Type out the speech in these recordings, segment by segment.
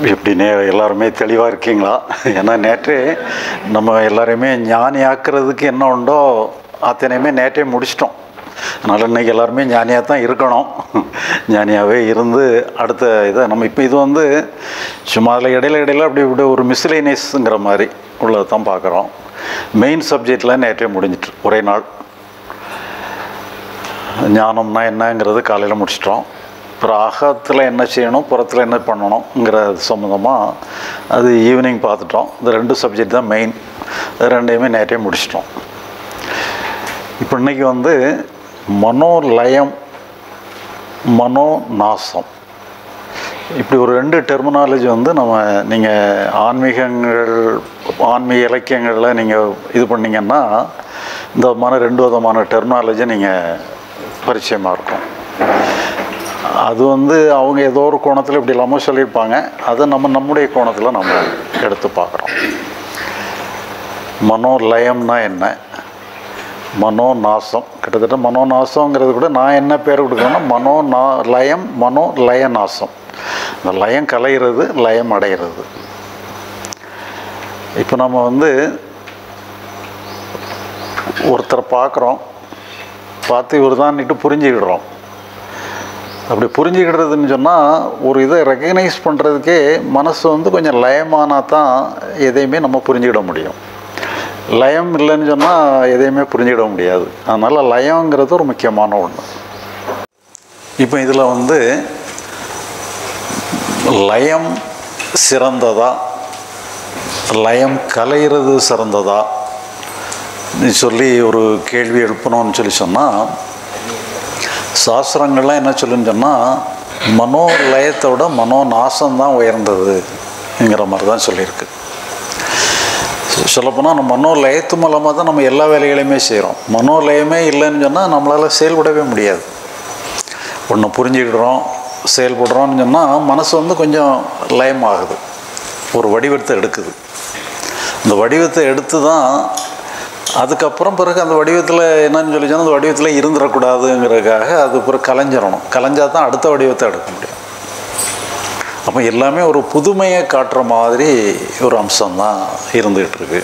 எப்படின்னே எல்லாருமே தெளிவாக இருக்கீங்களா? ஏன்னா நேற்றே நம்ம எல்லாரையுமே ஞானி ஆக்கிறதுக்கு என்ன உண்டோ அத்தனையுமே நேற்றே முடிச்சிட்டோம். அதனால் இன்றைக்கி எல்லாருமே ஞானியாக தான் இருக்கணும். ஞானியாகவே இருந்து அடுத்த இதை நம்ம இப்போ இது வந்து சும்மா அதில் இடையில அப்படி இப்படி ஒரு மிஸ்லேனியஸுங்கிற மாதிரி உள்ளதை தான் பார்க்குறோம். மெயின் சப்ஜெக்டில் நேற்றே முடிஞ்சிட்டு ஒரே நாள். ஞானம்னா என்னங்கிறது காலையில் முடிச்சிட்டோம். அப்புறம் அகத்தில் என்ன செய்யணும், புறத்தில் என்ன பண்ணணுங்கிற சம்மந்தமாக அது ஈவினிங் பார்த்துட்டோம். இந்த 2 சப்ஜெக்ட் தான் மெயின். அது 2ஐயுமே நேற்றே முடிச்சிட்டோம். இப்போ இன்றைக்கி வந்து மனோலயம், மனோநாசம், இப்படி ஒரு 2 டெர்மினாலஜி வந்து நம்ம நீங்கள் ஆன்மீக இலக்கியங்களில் நீங்கள் இது பண்ணிங்கன்னா இந்த 2 விதமான டெர்மினாலஜி நீங்கள் பரிச்சயமாக இருக்கும். அது வந்து அவங்க ஏதோ ஒரு கோணத்தில் இப்படி இல்லாமல் சொல்லியிருப்பாங்க. அதை நம்முடைய கோணத்தில் நம்ம எடுத்து பார்க்குறோம். மனோலயம்னா என்ன, மனோநாசம், கிட்டத்தட்ட மனோநாசங்கிறது கூட நான் என்ன பேர் கொடுக்குறேன்னா லயம், மனோலயநாசம். இந்த லயம் கலைகிறது, லயம் அடைகிறது. இப்போ நம்ம வந்து ஒருத்தரை பார்க்குறோம், பார்த்து இவர் தான்ட்டு புரிஞ்சுக்கிடுறோம். அப்படி புரிஞ்சுக்கிடுறதுன்னு சொன்னால் ஒரு இதை ரெக்கக்னைஸ் பண்ணுறதுக்கே மனசு வந்து கொஞ்சம் லயமானால் தான் எதையுமே நம்ம புரிஞ்சுக்கிட முடியும். லயம் இல்லைன்னு சொன்னால் எதையுமே புரிஞ்சுக்கிட முடியாது. அதனால் லயங்கிறது ஒரு முக்கியமான ஒன்று. இப்போ இதில் வந்து லயம் சிறந்ததா, லயம் கலைகிறது சிறந்ததா சொல்லி ஒரு கேள்வி எழுப்பணும்னு சொல்லி சொன்னால், சாஸ்திரங்கள்லாம் என்ன சொல்லுன்னு சொன்னால் மனோலயத்தை விட மனோநாசம்தான் உயர்ந்ததுங்கிற மாதிரி தான் சொல்லியிருக்கு. சொல்லப்போனால் நம்ம மனோலயத்து மூலமாக தான் நம்ம எல்லா வேலைகளையுமே செய்கிறோம். மனோலயமே இல்லைன்னு சொன்னால் நம்மளால் செயல்படவே முடியாது. ஒன்று புரிஞ்சுக்கிடுறோம், செயல்படுறோம்னு சொன்னால் மனசு வந்து கொஞ்சம் லயமாகுது, ஒரு வடிவத்தை எடுக்குது. இந்த வடிவத்தை எடுத்து தான் அதுக்கப்புறம் பிறகு அந்த வடிவத்தில் என்னன்னு சொல்லி சொன்னால் அந்த வடிவத்தில் இருந்துடக்கூடாதுங்கிறதுக்காக அது பிறகு கலைஞ்சிடணும். கலைஞ்சால் தான் அடுத்த வடிவத்தை எடுக்க முடியும். அப்போ எல்லாமே ஒரு புதுமையை காட்டுற மாதிரி ஒரு அம்சம்தான் இருந்துகிட்ருக்கு.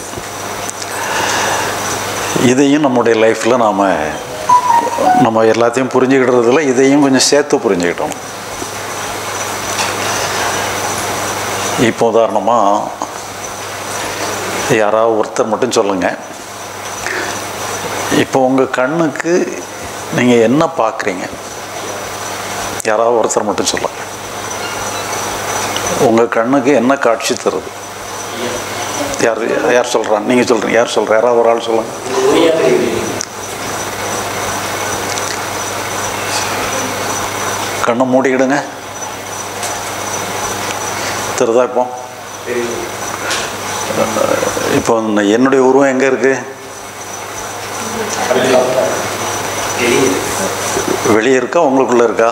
இதையும் நம்முடைய லைஃப்பில் நம்ம எல்லாத்தையும் புரிஞ்சுக்கிடுறதுல இதையும் கொஞ்சம் சேர்த்து புரிஞ்சுக்கிட்டோம். இப்போ உதாரணமாக யாராவது ஒருத்தர் மட்டும் சொல்லுங்கள், இப்போ உங்கள் கண்ணுக்கு நீங்கள் என்ன பார்க்குறீங்க? யாராவது ஒருத்தர் மட்டும் சொல்லுங்கள். உங்கள் கண்ணுக்கு என்ன காட்சி தருது? யார் சொல்கிறான்? நீங்கள் சொல்கிறீங்க. யார் சொல்கிற? யாராவது ஒரு ஆள் சொல்லுங்கள். கண்ணை மூடிக்கிடுங்க. தெரியுதா? இப்போ என்னுடைய உருவம் எங்கே இருக்குது? வெளியே இருக்கா, உங்களுக்குள்ளே இருக்கா?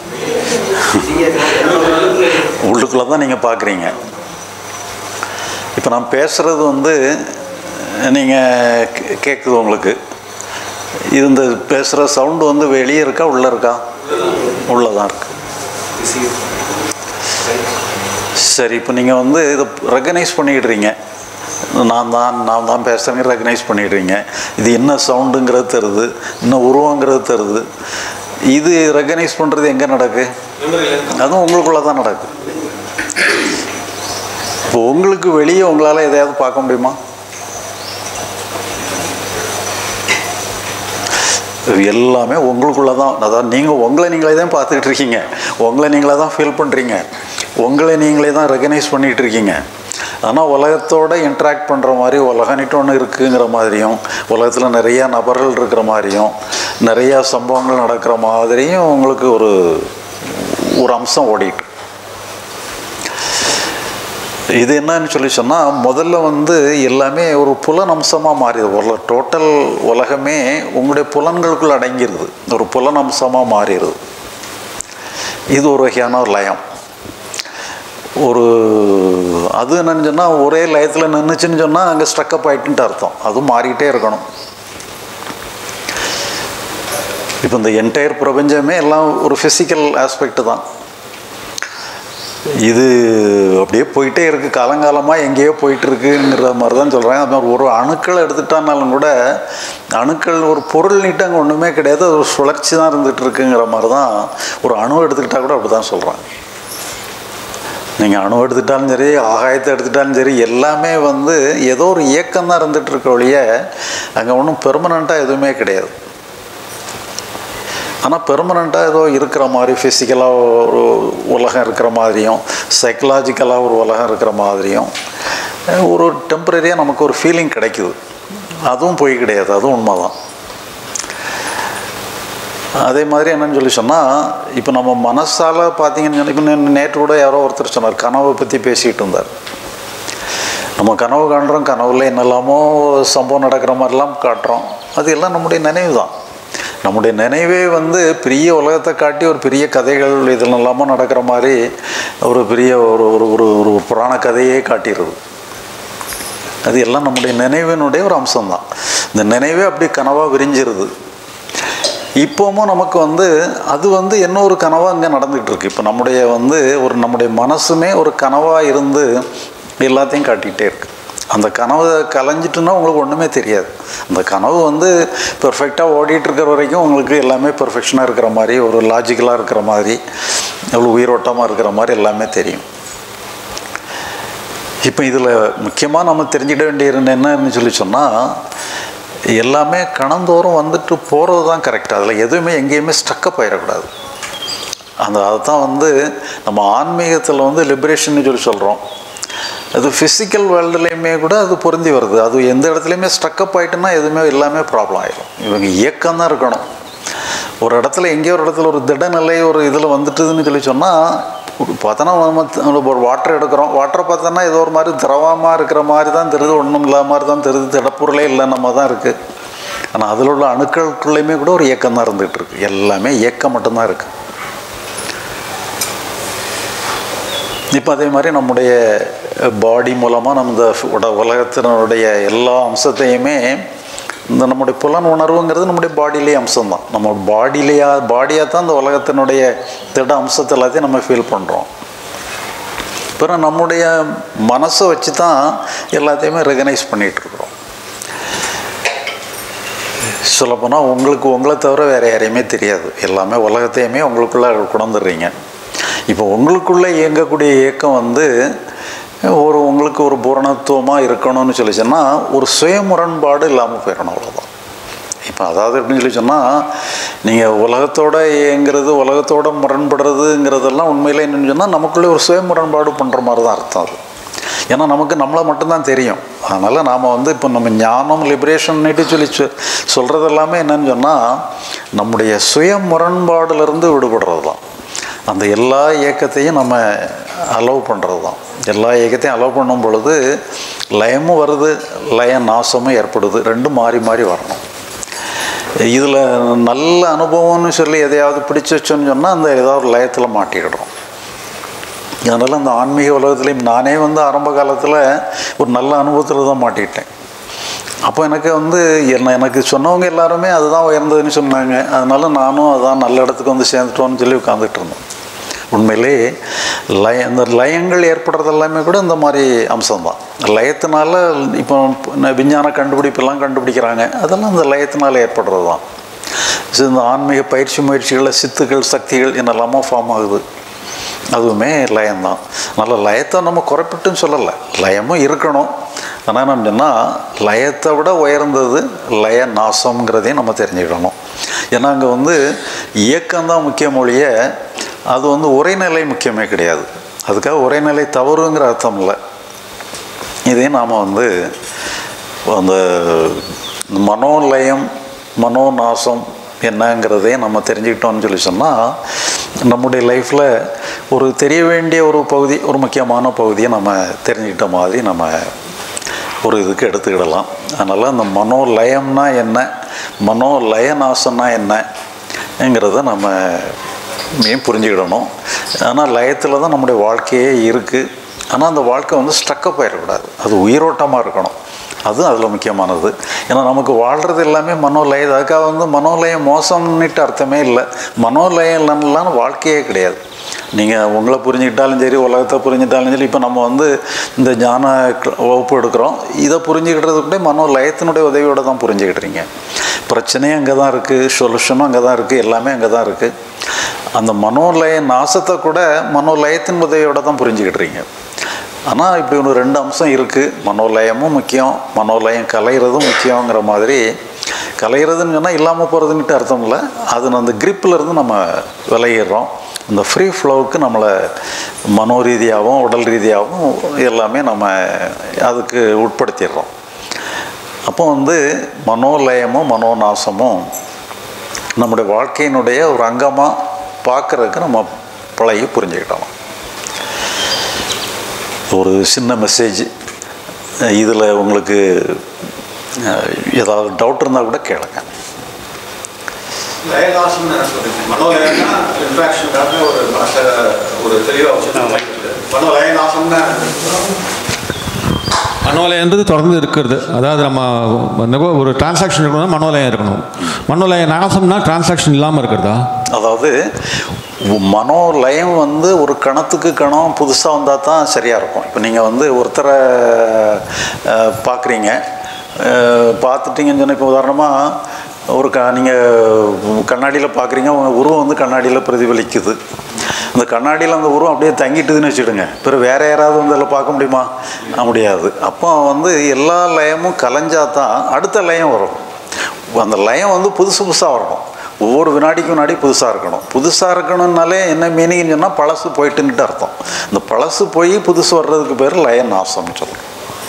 உள்ளுக்குள்ளே தான் நீங்கள் பார்க்குறீங்க. இப்போ நான் பேசுகிறது வந்து நீங்கள் கேட்குது உங்களுக்கு. இது இந்த பேசுகிற சவுண்டு வந்து வெளியே இருக்கா, உள்ளே இருக்கா? உள்ளே தான் இருக்கு. சரி, இப்போ நீங்கள் வந்து இதை ரெகனைஸ் பண்ணிக்கிடுறீங்க. நான் தான் பேசுகிறேங்க ரெகனைஸ் பண்ணிடுறீங்க. இது என்ன சவுண்டுங்கிறது தருது, இன்னும் உருவங்கிறது தருது. இது ரெகனைஸ் பண்ணுறது எங்கே நடக்கு? அதுவும் உங்களுக்குள்ளே தான் நடக்கு. இப்போ உங்களுக்கு வெளியே உங்களால் எதையாவது பார்க்க முடியுமா? எல்லாமே உங்களுக்குள்ளே தான். அதாவது நீங்கள் உங்களை நீங்களே தான் பார்த்துக்கிட்டு இருக்கீங்க, உங்களை நீங்களே தான் ஃபீல் பண்ணுறீங்க, உங்களை நீங்களே தான் ரெகனைஸ் பண்ணிகிட்டு இருக்கீங்க. ஆனால் உலகத்தோடு இன்ட்ராக்ட் பண்ணுற மாதிரி உலகனிட்டு ஒன்று இருக்குங்கிற மாதிரியும், உலகத்தில் நிறையா நபர்கள் இருக்கிற மாதிரியும், நிறையா சம்பவங்கள் நடக்கிற மாதிரியும் உங்களுக்கு ஒரு அம்சம் ஓடிட்டு. இது என்னன்னு சொல்லி சொன்னால், முதல்ல வந்து எல்லாமே ஒரு புலன் அம்சமாக மாறிடுது. டோட்டல் உலகமே உங்களுடைய புலன்களுக்குள் அடங்கிடுது, ஒரு புலன் அம்சமாக மாறிடுது. இது ஒரு வகையான ஒரு லயம். அது என்னன்னு சொன்னால் ஒரே லயத்தில் நின்றுச்சுன்னு சொன்னால் அங்கே ஸ்ட்ரக்கப் ஆகிட்டுன்ட்டு அர்த்தம். அதுவும் மாறிக்கிட்டே இருக்கணும். இப்போ இந்த என்டையர் பிரபஞ்சமே எல்லாம் ஒரு ஃபிசிக்கல் ஆஸ்பெக்ட் தான். இது அப்படியே போயிட்டே இருக்குது, காலங்காலமாக எங்கேயோ போயிட்டுருக்குங்கிற மாதிரி தான் சொல்கிறாங்க. அது மாதிரி ஒரு அணுக்கள் எடுத்துட்டானாலும் கூட அணுக்கள் ஒரு பொருள் நீட்டு அங்கே ஒன்றுமே கிடையாது, அது ஒரு சுழற்சி தான் இருந்துகிட்டு இருக்குங்கிற மாதிரி தான். ஒரு அணு எடுத்துக்கிட்டால் கூட அப்படி தான் சொல்கிறாங்க. நீங்கள் அணு எடுத்துட்டாலும் சரி, ஆகாயத்தை எடுத்துட்டாலும் சரி, எல்லாமே வந்து ஏதோ ஒரு இயக்கம் தான் இருந்துகிட்டு இருக்க ஒழிய அங்கே ஒன்றும் பெர்மனண்ட்டாக எதுவுமே கிடையாது. ஆனால் பெர்மனண்ட்டாக ஏதோ இருக்கிற மாதிரி, ஃபிசிக்கலாக ஒரு உலகம் இருக்கிற மாதிரியும் சைக்கலாஜிக்கலாக ஒரு உலகம் இருக்கிற மாதிரியும் ஒரு டெம்பரரியாக நமக்கு ஒரு ஃபீலிங் கிடைக்குது. அதுவும் போய் கிடையாது, அதுவும் உண்மை தான். அதே மாதிரி என்னன்னு சொல்லி சொன்னால், இப்போ நம்ம மனசால் பார்த்தீங்கன்னு சொன்னால், இப்போ நேற்று கூட யாரோ ஒருத்தர் சொன்னார், கனவை பற்றி பேசிகிட்டு இருந்தார். நம்ம கனவு காண்றோம், கனவுல என்னெல்லாமோ சம்பவம் நடக்கிற மாதிரிலாம் காட்டுறோம். அது எல்லாம் நம்முடைய நினைவு தான். நம்முடைய நினைவே வந்து பெரிய உலகத்தை காட்டி ஒரு பெரிய கதைகள் இதில் எல்லாமோ நடக்கிற மாதிரி ஒரு பெரிய ஒரு ஒரு ஒரு ஒரு புராண கதையே காட்டிடுது. அது எல்லாம் நம்முடைய நினைவினுடைய ஒரு அம்சம்தான். இந்த நினைவே அப்படி கனவாக விரிஞ்சிருது. இப்போவும் நமக்கு வந்து அது வந்து என்ன ஒரு கனவாக இங்கே நடந்துகிட்டு இருக்கு. இப்போ நம்முடைய வந்து நம்முடைய மனசுமே ஒரு கனவாக இருந்து எல்லாத்தையும் காட்டிக்கிட்டே இருக்கு. அந்த கனவை கலைஞ்சிட்டுன்னா உங்களுக்கு ஒன்றுமே தெரியாது. அந்த கனவு வந்து பெர்ஃபெக்டாக ஓடிட்டு இருக்கிற வரைக்கும் உங்களுக்கு எல்லாமே பெர்ஃபெக்ஷனாக இருக்கிற மாதிரி, ஒரு லாஜிக்கலாக இருக்கிற மாதிரி, எவ்வளோ உயிரோட்டமாக இருக்கிற மாதிரி எல்லாமே தெரியும். இப்போ இதில் முக்கியமாக நம்ம தெரிஞ்சுக்கிட வேண்டிய என்னன்னு சொல்லி சொன்னால், எல்லாமே கணந்தோறும் வந்துட்டு போகிறது தான் கரெக்டாக. அதில் எதுவுமே எங்கேயுமே ஸ்ட்ரக்கப் ஆகிடக்கூடாது. அதுதான் வந்து நம்ம ஆன்மீகத்தில் வந்து லிபரேஷன்னு சொல்லி சொல்கிறோம். அது ஃபிசிக்கல் வேர்ல்டுலேயுமே கூட அது பொருந்தி வருது. அது எந்த இடத்துலையுமே ஸ்ட்ரக்கப் ஆகிட்டுன்னா எதுவுமே எல்லாமே ப்ராப்ளம் ஆகிடும். இவங்க இயக்கம் தான் இருக்கணும். ஒரு இடத்துல எங்கேயோ ஒரு இடத்துல ஒரு திடநிலை ஒரு இதில் வந்துட்டுதுன்னு சொல்லி சொன்னால், பார்த்தோன்னா நம்ம ஒரு வாட்டர் எடுக்கிறோம், வாட்டரை பார்த்தோன்னா ஏதோ ஒரு மாதிரி திரவமாக இருக்கிற மாதிரி தான் தெரியுது, ஒன்றும் இல்லாத மாதிரி தான் தெரியுது, திடப்பொருளே இல்லை நம்ம தான் இருக்குது. ஆனால் அதில் உள்ள அணுக்களுக்குள்ளேயுமே கூட ஒரு இயக்கம் தான் இருந்துகிட்டு இருக்குது. எல்லாமே இயக்கம் மட்டும்தான் இருக்குது. இப்போ அதே மாதிரி நம்முடைய பாடி மூலமாக நம்ம உலகத்தினுடைய எல்லா அம்சத்தையுமே இந்த நம்முடைய புலன் உணர்வுங்கிறது நம்முடைய பாடியிலே அம்சம்தான். நம்ம பாடியாக தான் இந்த உலகத்தினுடைய திட அம்சத்தை எல்லாத்தையும் நம்ம ஃபீல் பண்ணுறோம். அப்புறம் நம்முடைய மனசை வச்சு தான் எல்லாத்தையுமே ரெகனைஸ் பண்ணிகிட்ருக்குறோம். சொல்லப்போனால் உங்களை தவிர வேறு யாரையுமே தெரியாது. எல்லாமே உலகத்தையுமே உங்களுக்குள்ளே கொண்டுடுறீங்க. இப்போ உங்களுக்குள்ளே இயங்கக்கூடிய இயக்கம் வந்து உங்களுக்கு ஒரு பூரணத்துவமாக இருக்கணும்னு சொல்லி சொன்னால், ஒரு சுய முரண்பாடு இல்லாமல் போயிடணும், அவ்வளோதான். இப்போ அதாவது எப்படின்னு சொல்லி சொன்னால், நீங்கள் உலகத்தோடு இயங்கிறது, உலகத்தோடு முரண்படுறதுங்கிறதெல்லாம் உண்மையில் என்னென்னு சொன்னால், நமக்குள்ளே ஒரு சுய முரண்பாடு பண்ணுற மாதிரி தான் அர்த்தம் அது. ஏன்னா நமக்கு நம்மளை மட்டும்தான் தெரியும். அதனால் நாம் வந்து இப்போ நம்ம ஞானம் லிபரேஷன்னுட்டு சொல்லி சொல்கிறது எல்லாமே என்னன்னு சொன்னால், நம்முடைய சுய முரண்பாடுலேருந்து விடுபடுறது தான். அந்த எல்லா இயக்கத்தையும் நம்ம அலோவ் பண்ணுறது தான். எல்லா இயக்கத்தையும் அலோவ் பண்ணும் பொழுது லயமும் வருது, லய நாசமும் ஏற்படுது. ரெண்டும் மாறி மாறி வரணும். இதில் நல்ல அனுபவம்னு சொல்லி எதையாவது பிடிச்சி வச்சோன்னு சொன்னால் அந்த ஏதாவது ஒரு லயத்தில் மாட்டிக்கிடுறோம். அதனால் அந்த ஆன்மீக உலகத்துலேயும் நானே வந்து ஆரம்ப காலத்தில் ஒரு நல்ல அனுபவத்தில் தான் மாட்டிக்கிட்டேன். அப்போ எனக்கு வந்து எனக்கு சொன்னவங்க எல்லாருமே அதுதான் உயர்ந்ததுன்னு சொன்னாங்க. அதனால் நானும் அதுதான் நல்ல இடத்துக்கு வந்து சேர்ந்துட்டோன்னு சொல்லி உட்காந்துட்டு இருந்தோம். உண்மையிலே இந்த லயங்கள் ஏற்படுறது எல்லாமே கூட இந்த மாதிரி அம்சம்தான். லயத்தினால இப்போ விஞ்ஞான கண்டுபிடிப்பெல்லாம் கண்டுபிடிக்கிறாங்க, அதெல்லாம் இந்த லயத்தினால் ஏற்படுறது தான். இந்த ஆன்மீக முயற்சிகளில் சித்துக்கள் சக்திகள் என்னெல்லாமோ ஃபார்ம் ஆகுது, அதுவுமே லயம்தான். அதனால் லயத்தை நம்ம குறைப்பிட்டுன்னு சொல்லலை, லயமும் இருக்கணும். ஆனால் நம்ம சொன்னால் லயத்தை விட உயர்ந்தது லய நாசம்ங்கிறதையும் நம்ம தெரிஞ்சுக்கணும். ஏன்னா அங்கே வந்து இயக்கம்தான் முக்கிய மொழிய, அது வந்து உரைநிலை முக்கியமே கிடையாது. அதுக்காக உரைநிலை தவறுங்கிற அர்த்தம் இல்லை. இதையும் நாம் வந்து அந்த மனோலயம் மனோநாசம் என்னங்கிறதையும் நம்ம தெரிஞ்சுக்கிட்டோம்னு சொல்லி சொன்னால், நம்முடைய லைஃப்பில் ஒரு தெரிய வேண்டிய ஒரு பகுதி, ஒரு முக்கியமான பகுதியை நம்ம தெரிஞ்சுக்கிட்ட மாதிரி நம்ம ஒரு இதுக்கு எடுத்துக்கிடலாம். அதனால் அந்த மனோலயம்னா என்ன, மனோலய நாசம்னா என்னங்கிறத நம்ம புரிஞ்சுக்கிடணும். ஆனால் லயத்தில் தான் நம்முடைய வாழ்க்கையே இருக்குது. ஆனால் அந்த வாழ்க்கை வந்து ஸ்ட்ரக்கப் ஆகிடக்கூடாது, அது உயிரோட்டமாக இருக்கணும். அதுவும் அதில் முக்கியமானது. ஏன்னா நமக்கு வாழ்கிறது எல்லாமே மனோலயம். அதுக்காக வந்து மனோலயம் மோசம்னுட்டு அர்த்தமே இல்லை. மனோலயம் இல்லைன்னு வாழ்க்கையே கிடையாது. நீங்கள் உங்களை புரிஞ்சுக்கிட்டாலும் சரி, உலகத்தை புரிஞ்சுக்கிட்டாலும் சரி, இப்போ நம்ம வந்து இந்த ஞான வகுப்பு எடுக்கிறோம், இதை புரிஞ்சுக்கிட்டதுக்கூட மனோலயத்தினுடைய உதவியோடு தான் புரிஞ்சுக்கிட்டுறீங்க. பிரச்சனையும் அங்கே தான் இருக்குது, சொல்யூஷனும் அங்கே தான் இருக்குது, எல்லாமே அங்கே தான் இருக்குது. அந்த மனோலய நாசத்தை கூட மனோலயத்தின் உதவியோடு தான் புரிஞ்சுக்கிட்டுறீங்க. ஆனால் இப்படி ஒன்று 2 அம்சம் இருக்குது. மனோலயமும் முக்கியம், மனோலயம் கலைகிறதும் முக்கியங்கிற மாதிரி. கலைகிறதுன்னு சொன்னால் இல்லாமல் போகிறதுன்னுட்டு அர்த்தம் இல்லை. அது அந்த கிரிப்பிலேருந்து நம்ம விலகிடுறோம். இந்த ஃப்ரீ ஃப்ளோவுக்கு நம்மளை மனோ ரீதியாகவும் உடல் ரீதியாகவும் எல்லாமே நம்ம அதுக்கு உட்படுத்திடுறோம். அப்போ வந்து மனோலயமும் மனோநாசமும் நம்முடைய வாழ்க்கையினுடைய ஒரு அங்கமாக பார்க்குறதுக்கு நம்ம பழகி புரிஞ்சுக்கிட்டோம். ஒரு சின்ன மெசேஜ். இதில் உங்களுக்கு ஏதாவது டவுட் இருந்தால் கூட கேளுங்க. மனோலயன்றது தொடர்ந்து இருக்கிறது. அதாவது நம்ம ஒரு டிரான்சாக்ஷன் இருக்கணும்னா மனோலயம் இருக்கணும். மனோலய நாசம்னா டிரான்சாக்ஷன் இல்லாமல் இருக்கிறதா? அதாவது மனோலயம் வந்து ஒரு கணத்துக்கு கணம் புதுசாக வந்தால் தான் சரியாக இருக்கும். இப்போ நீங்கள் வந்து ஒருத்தரை பார்க்குறீங்க, பார்த்துட்டிங்கன்னு சொன்னால், இப்போ உதாரணமாக ஒரு நீங்கள் கண்ணாடியில் பார்க்குறீங்க, உங்கள் உருவம் வந்து கண்ணாடியில் பிரதிபலிக்குது. அந்த கண்ணாடியில் அந்த உருவம் அப்படியே தங்கிட்டுதுன்னு வச்சுடுங்க, பிறகு வேறு யாராவது வந்து அதில் பார்க்க முடியுமா? முடியாது. அப்போ வந்து எல்லா லயமும் கலைஞ்சால் தான் அடுத்த லயம் வரும். அந்த லயம் வந்து புதுசாக வரணும். ஒவ்வொரு வினாடிக்கு வினாடி புதுசாக இருக்கணும். புதுசாக இருக்கணும்னாலே என்ன மீனிங்னு சொன்னால் பழசு போயிட்டுன்னுட்டு அர்த்தம். இந்த பழசு போய் புதுசு வர்றதுக்கு பேர் லய நாசம்னு சொல்கிறோம்.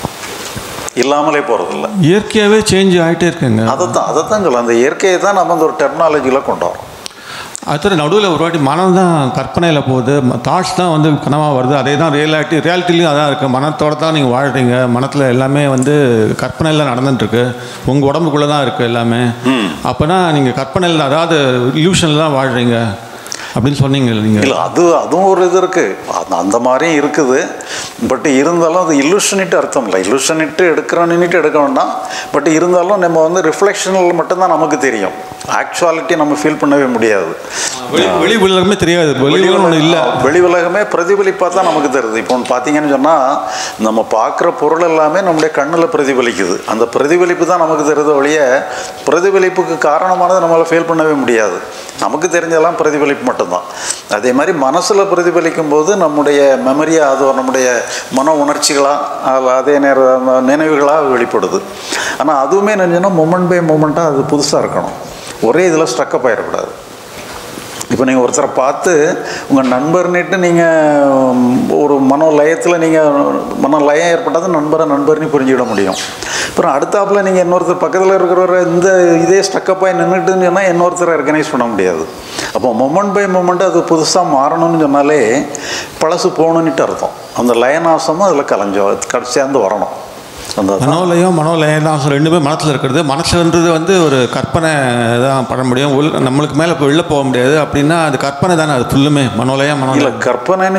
இல்லாமலே போகிறதில்ல, இயற்கையாகவே சேஞ்ச் ஆகிட்டே இருக்குங்க. அதை தான் சொல்லலாம். அந்த இயற்கையை தான் நம்ம அந்த ஒரு டெக்னாலஜியில் கொண்டு வரோம். அடுத்த நடுவில் ஒரு வாட்டி மனம் தான் கற்பனையில் போகுது, தாட்ஸ் தான் வந்து கனவாக வருது. அதே தான் ரியாலிட்டிலையும் அதான் இருக்குது. மனத்தோடு தான் நீங்கள் வாழ்கிறீங்க. மனத்தில் எல்லாமே வந்து கற்பனையில் நடந்துட்டுருக்கு. உங்கள் உடம்புக்குள்ளே தான் இருக்குது எல்லாமே. அப்போனா நீங்கள் கற்பனையில், அதாவது இல்யூஷனில் தான் வாழ்கிறீங்க அப்படின்னு சொன்னீங்க நீங்கள். இல்லை, அதுவும் ஒரு இது இருக்குது, அந்த மாதிரியும் இருக்குது. பட் இருந்தாலும் அது இல்லூஷனிட்டு அர்த்தம் இல்லை. இல்லூஷனிட்டு எடுக்கிறோன்னுட்டு எடுக்க வேண்டாம். பட் இருந்தாலும் நம்ம வந்து ரிஃப்ளெக்ஷனில் மட்டும்தான் நமக்கு தெரியும். ஆக்சுவாலிட்டி நம்ம ஃபீல் பண்ணவே முடியாது. வெளி உலகமே தெரியாது. வெளி உலகமே பிரதிபலிப்பாக தான் நமக்கு தருது. இப்போ ஒன்று பார்த்தீங்கன்னு சொன்னால், நம்ம பார்க்குற பொருள் எல்லாமே நம்முடைய கண்ணில் பிரதிபலிக்குது. அந்த பிரதிபலிப்பு தான் நமக்கு தருது ஒழிய பிரதிபலிப்புக்கு காரணமானதை நம்மளால் ஃபீல் பண்ணவே முடியாது. நமக்கு தெரிஞ்சதெல்லாம் பிரதிபலிப்பு மட்டும்தான். அதே மாதிரி மனசில் பிரதிபலிக்கும் போது நம்முடைய மெமரியாக, அது நம்முடைய மன உணர்ச்சிகளாக, அதே நேரம் நினைவுகளாக வெளிப்படுது. ஆனால் அதுவுமே என்னென்னா மொமெண்ட் பை மொமெண்ட்டாக அது புதுசாக இருக்கணும். ஒரே இதில் ஸ்ட்ரக்கப் ஆகிடக்கூடாது. இப்போ நீங்கள் ஒருத்தரை பார்த்து உங்கள் நண்பர்னிட்டு நீங்கள் ஒரு மனோலயத்தில் மனோலயம் ஏற்பட்டால் நண்பர்னு புரிஞ்சுக்கிட முடியும். அப்புறம் அடுத்தாப்பில் நீங்கள் இன்னொருத்தர் பக்கத்தில் இருக்கிறவரை இந்த இதே ஸ்ட்ரக்கப்பாகி நின்றுட்டுன்னு சொன்னால் இன்னொருத்தரை ரெகனைஸ் பண்ண முடியாது. அப்போ மொமெண்ட் பை மொமெண்ட்டு அது புதுசாக மாறணும்னு சொன்னாலே பழசு போகணுன்னுட்டு அர்த்தம். அந்த லயநாசமும் அதில் சேர்ந்து வரணும். அந்த மனோலயம் ரெண்டுமே மனசில் இருக்கிறது. மனசுன்றது வந்து ஒரு கற்பனை தான் பண்ண முடியும். நம்மளுக்கு மேலே இப்போ வெளில போக முடியாது. அப்படின்னா அது கற்பனை தானே, அது ஃபுல்லுமே மனோலயம். இல்லை, கற்பனை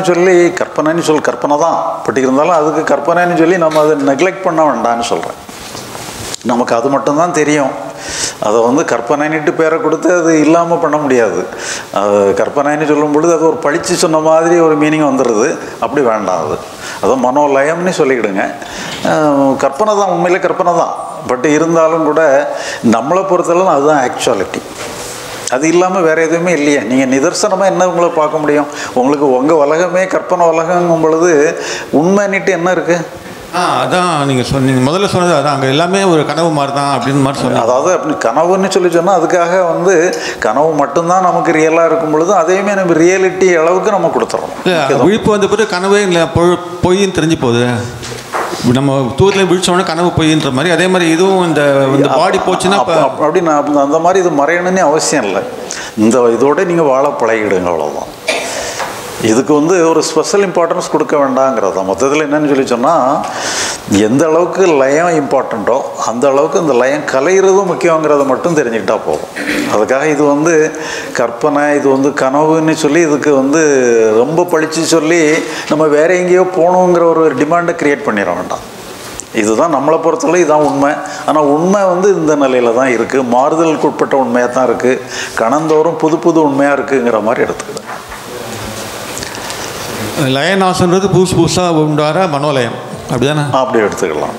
தான். பட் இருந்தாலும் அதுக்கு கற்பனைன்னு சொல்லி நம்ம அதை நெக்லெக்ட் பண்ண வேண்டாம்னு சொல்கிறேன். நமக்கு அது மட்டும்தான் தெரியும். அதை வந்து கற்பனைன்னுட்டு பேரை கொடுத்து அது இல்லாமல் பண்ண முடியாது. அது கற்பனைன்னு சொல்லும் பொழுது அது ஒரு பழிச்சு சொன்ன மாதிரி ஒரு மீனிங் வந்துடுது. அப்படி வேண்டாம். அது மனோலயம்னு சொல்லிக்கிடுங்க. கற்பனை தான், உண்மையிலே கற்பனை தான். பட் இருந்தாலும் கூட நம்மளை பொறுத்தளவு அதுதான் ஆக்சுவாலிட்டி. அது இல்லாமல் வேறு எதுவுமே இல்லையே. நீங்கள் நிதர்சனமாக என்ன உங்களை பார்க்க முடியும்? உங்களுக்கு உங்கள் உலகமே கற்பனை உலகங்கும் பொழுது உண்மைன்னுட்டு என்ன இருக்குது? அதான் நீங்கள் சொன்னீங்க, முதல்ல சொன்னது அதான். அங்கே எல்லாமே ஒரு கனவு மாதிரி தான் அப்படின்னு மாதிரி சொன்னீங்க. அதாவது அப்படி கனவுன்னு சொன்னால் அதுக்காக வந்து கனவு மட்டும்தான் நமக்கு ரியலாக இருக்கும் பொழுது அதையுமே நம்ம ரியாலிட்டி அளவுக்கு நம்ம கொடுத்துறோம். விழிப்பு வந்த பிறகு கனவே இல்லை, பொய்ன்னு தெரிஞ்சு போகுது. நம்ம தூரத்தில் விழிச்சோன்னா கனவு பொய்ன்ற மாதிரி, அதே மாதிரி இதுவும் இந்த பாடி போச்சுன்னா அப்படின்னு அந்த மாதிரி இது மறையணுன்னே அவசியம் இல்லை. இதோட நீங்கள் வாழ பழகிடுங்க, அவ்வளோதான். இதுக்கு வந்து ஒரு ஸ்பெஷல் இம்பார்ட்டன்ஸ் கொடுக்க வேண்டாங்கிறது தான். மொத்தத்தில் என்னென்னு சொன்னால், எந்த அளவுக்கு லயம் இம்பார்ட்டண்ட்டோ அந்த அளவுக்கு இந்த லயம் கலைகிறதும் முக்கியங்கிறத மட்டும் தெரிஞ்சுக்கிட்டா போதும். அதுக்காக இது வந்து கற்பனை, இது வந்து கனவுன்னு சொல்லி இதுக்கு வந்து ரொம்ப பழித்து சொல்லி நம்ம வேறு எங்கேயோ போகணுங்கிற ஒரு டிமாண்டை க்ரியேட் பண்ணிட வேண்டாம். இதுதான் நம்மளை பொறுத்தவரை இதுதான் உண்மை. ஆனால் உண்மை வந்து இந்த நிலையில் தான் இருக்குது, மாறுதலுக்கு உட்பட்ட உண்மையாக தான் இருக்குது, கணந்தோறும் புது புது உண்மையாக இருக்குங்கிற மாதிரி எடுத்துக்கிட்டேன். லயநாசன்றது புதுசாக உண்டார மனோலயம் அப்படிதானே? அப்படி எடுத்துக்கலாம்.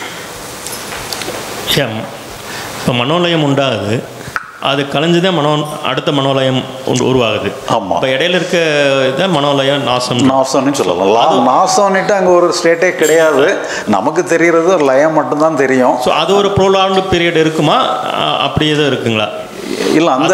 இப்போ மனோலயம் உண்டாகுது, அது கலைஞ்சுதான் அடுத்த மனோலயம் உருவாகுது. ஆமாம். இப்போ இடையில இருக்க இதை மனோலயம் நாசம்னு சொல்லலாம். நாசம்னுட்டு அங்கே ஒரு ஸ்டேட்டே கிடையாது, நமக்கு தெரிகிறது ஒரு லயம் மட்டும்தான் தெரியும். ஸோ அது ஒரு ப்ரோலாங்டு பீரியட் இருக்குமா, அப்படி எதுவும் இருக்குங்களா? இல்லை, அந்த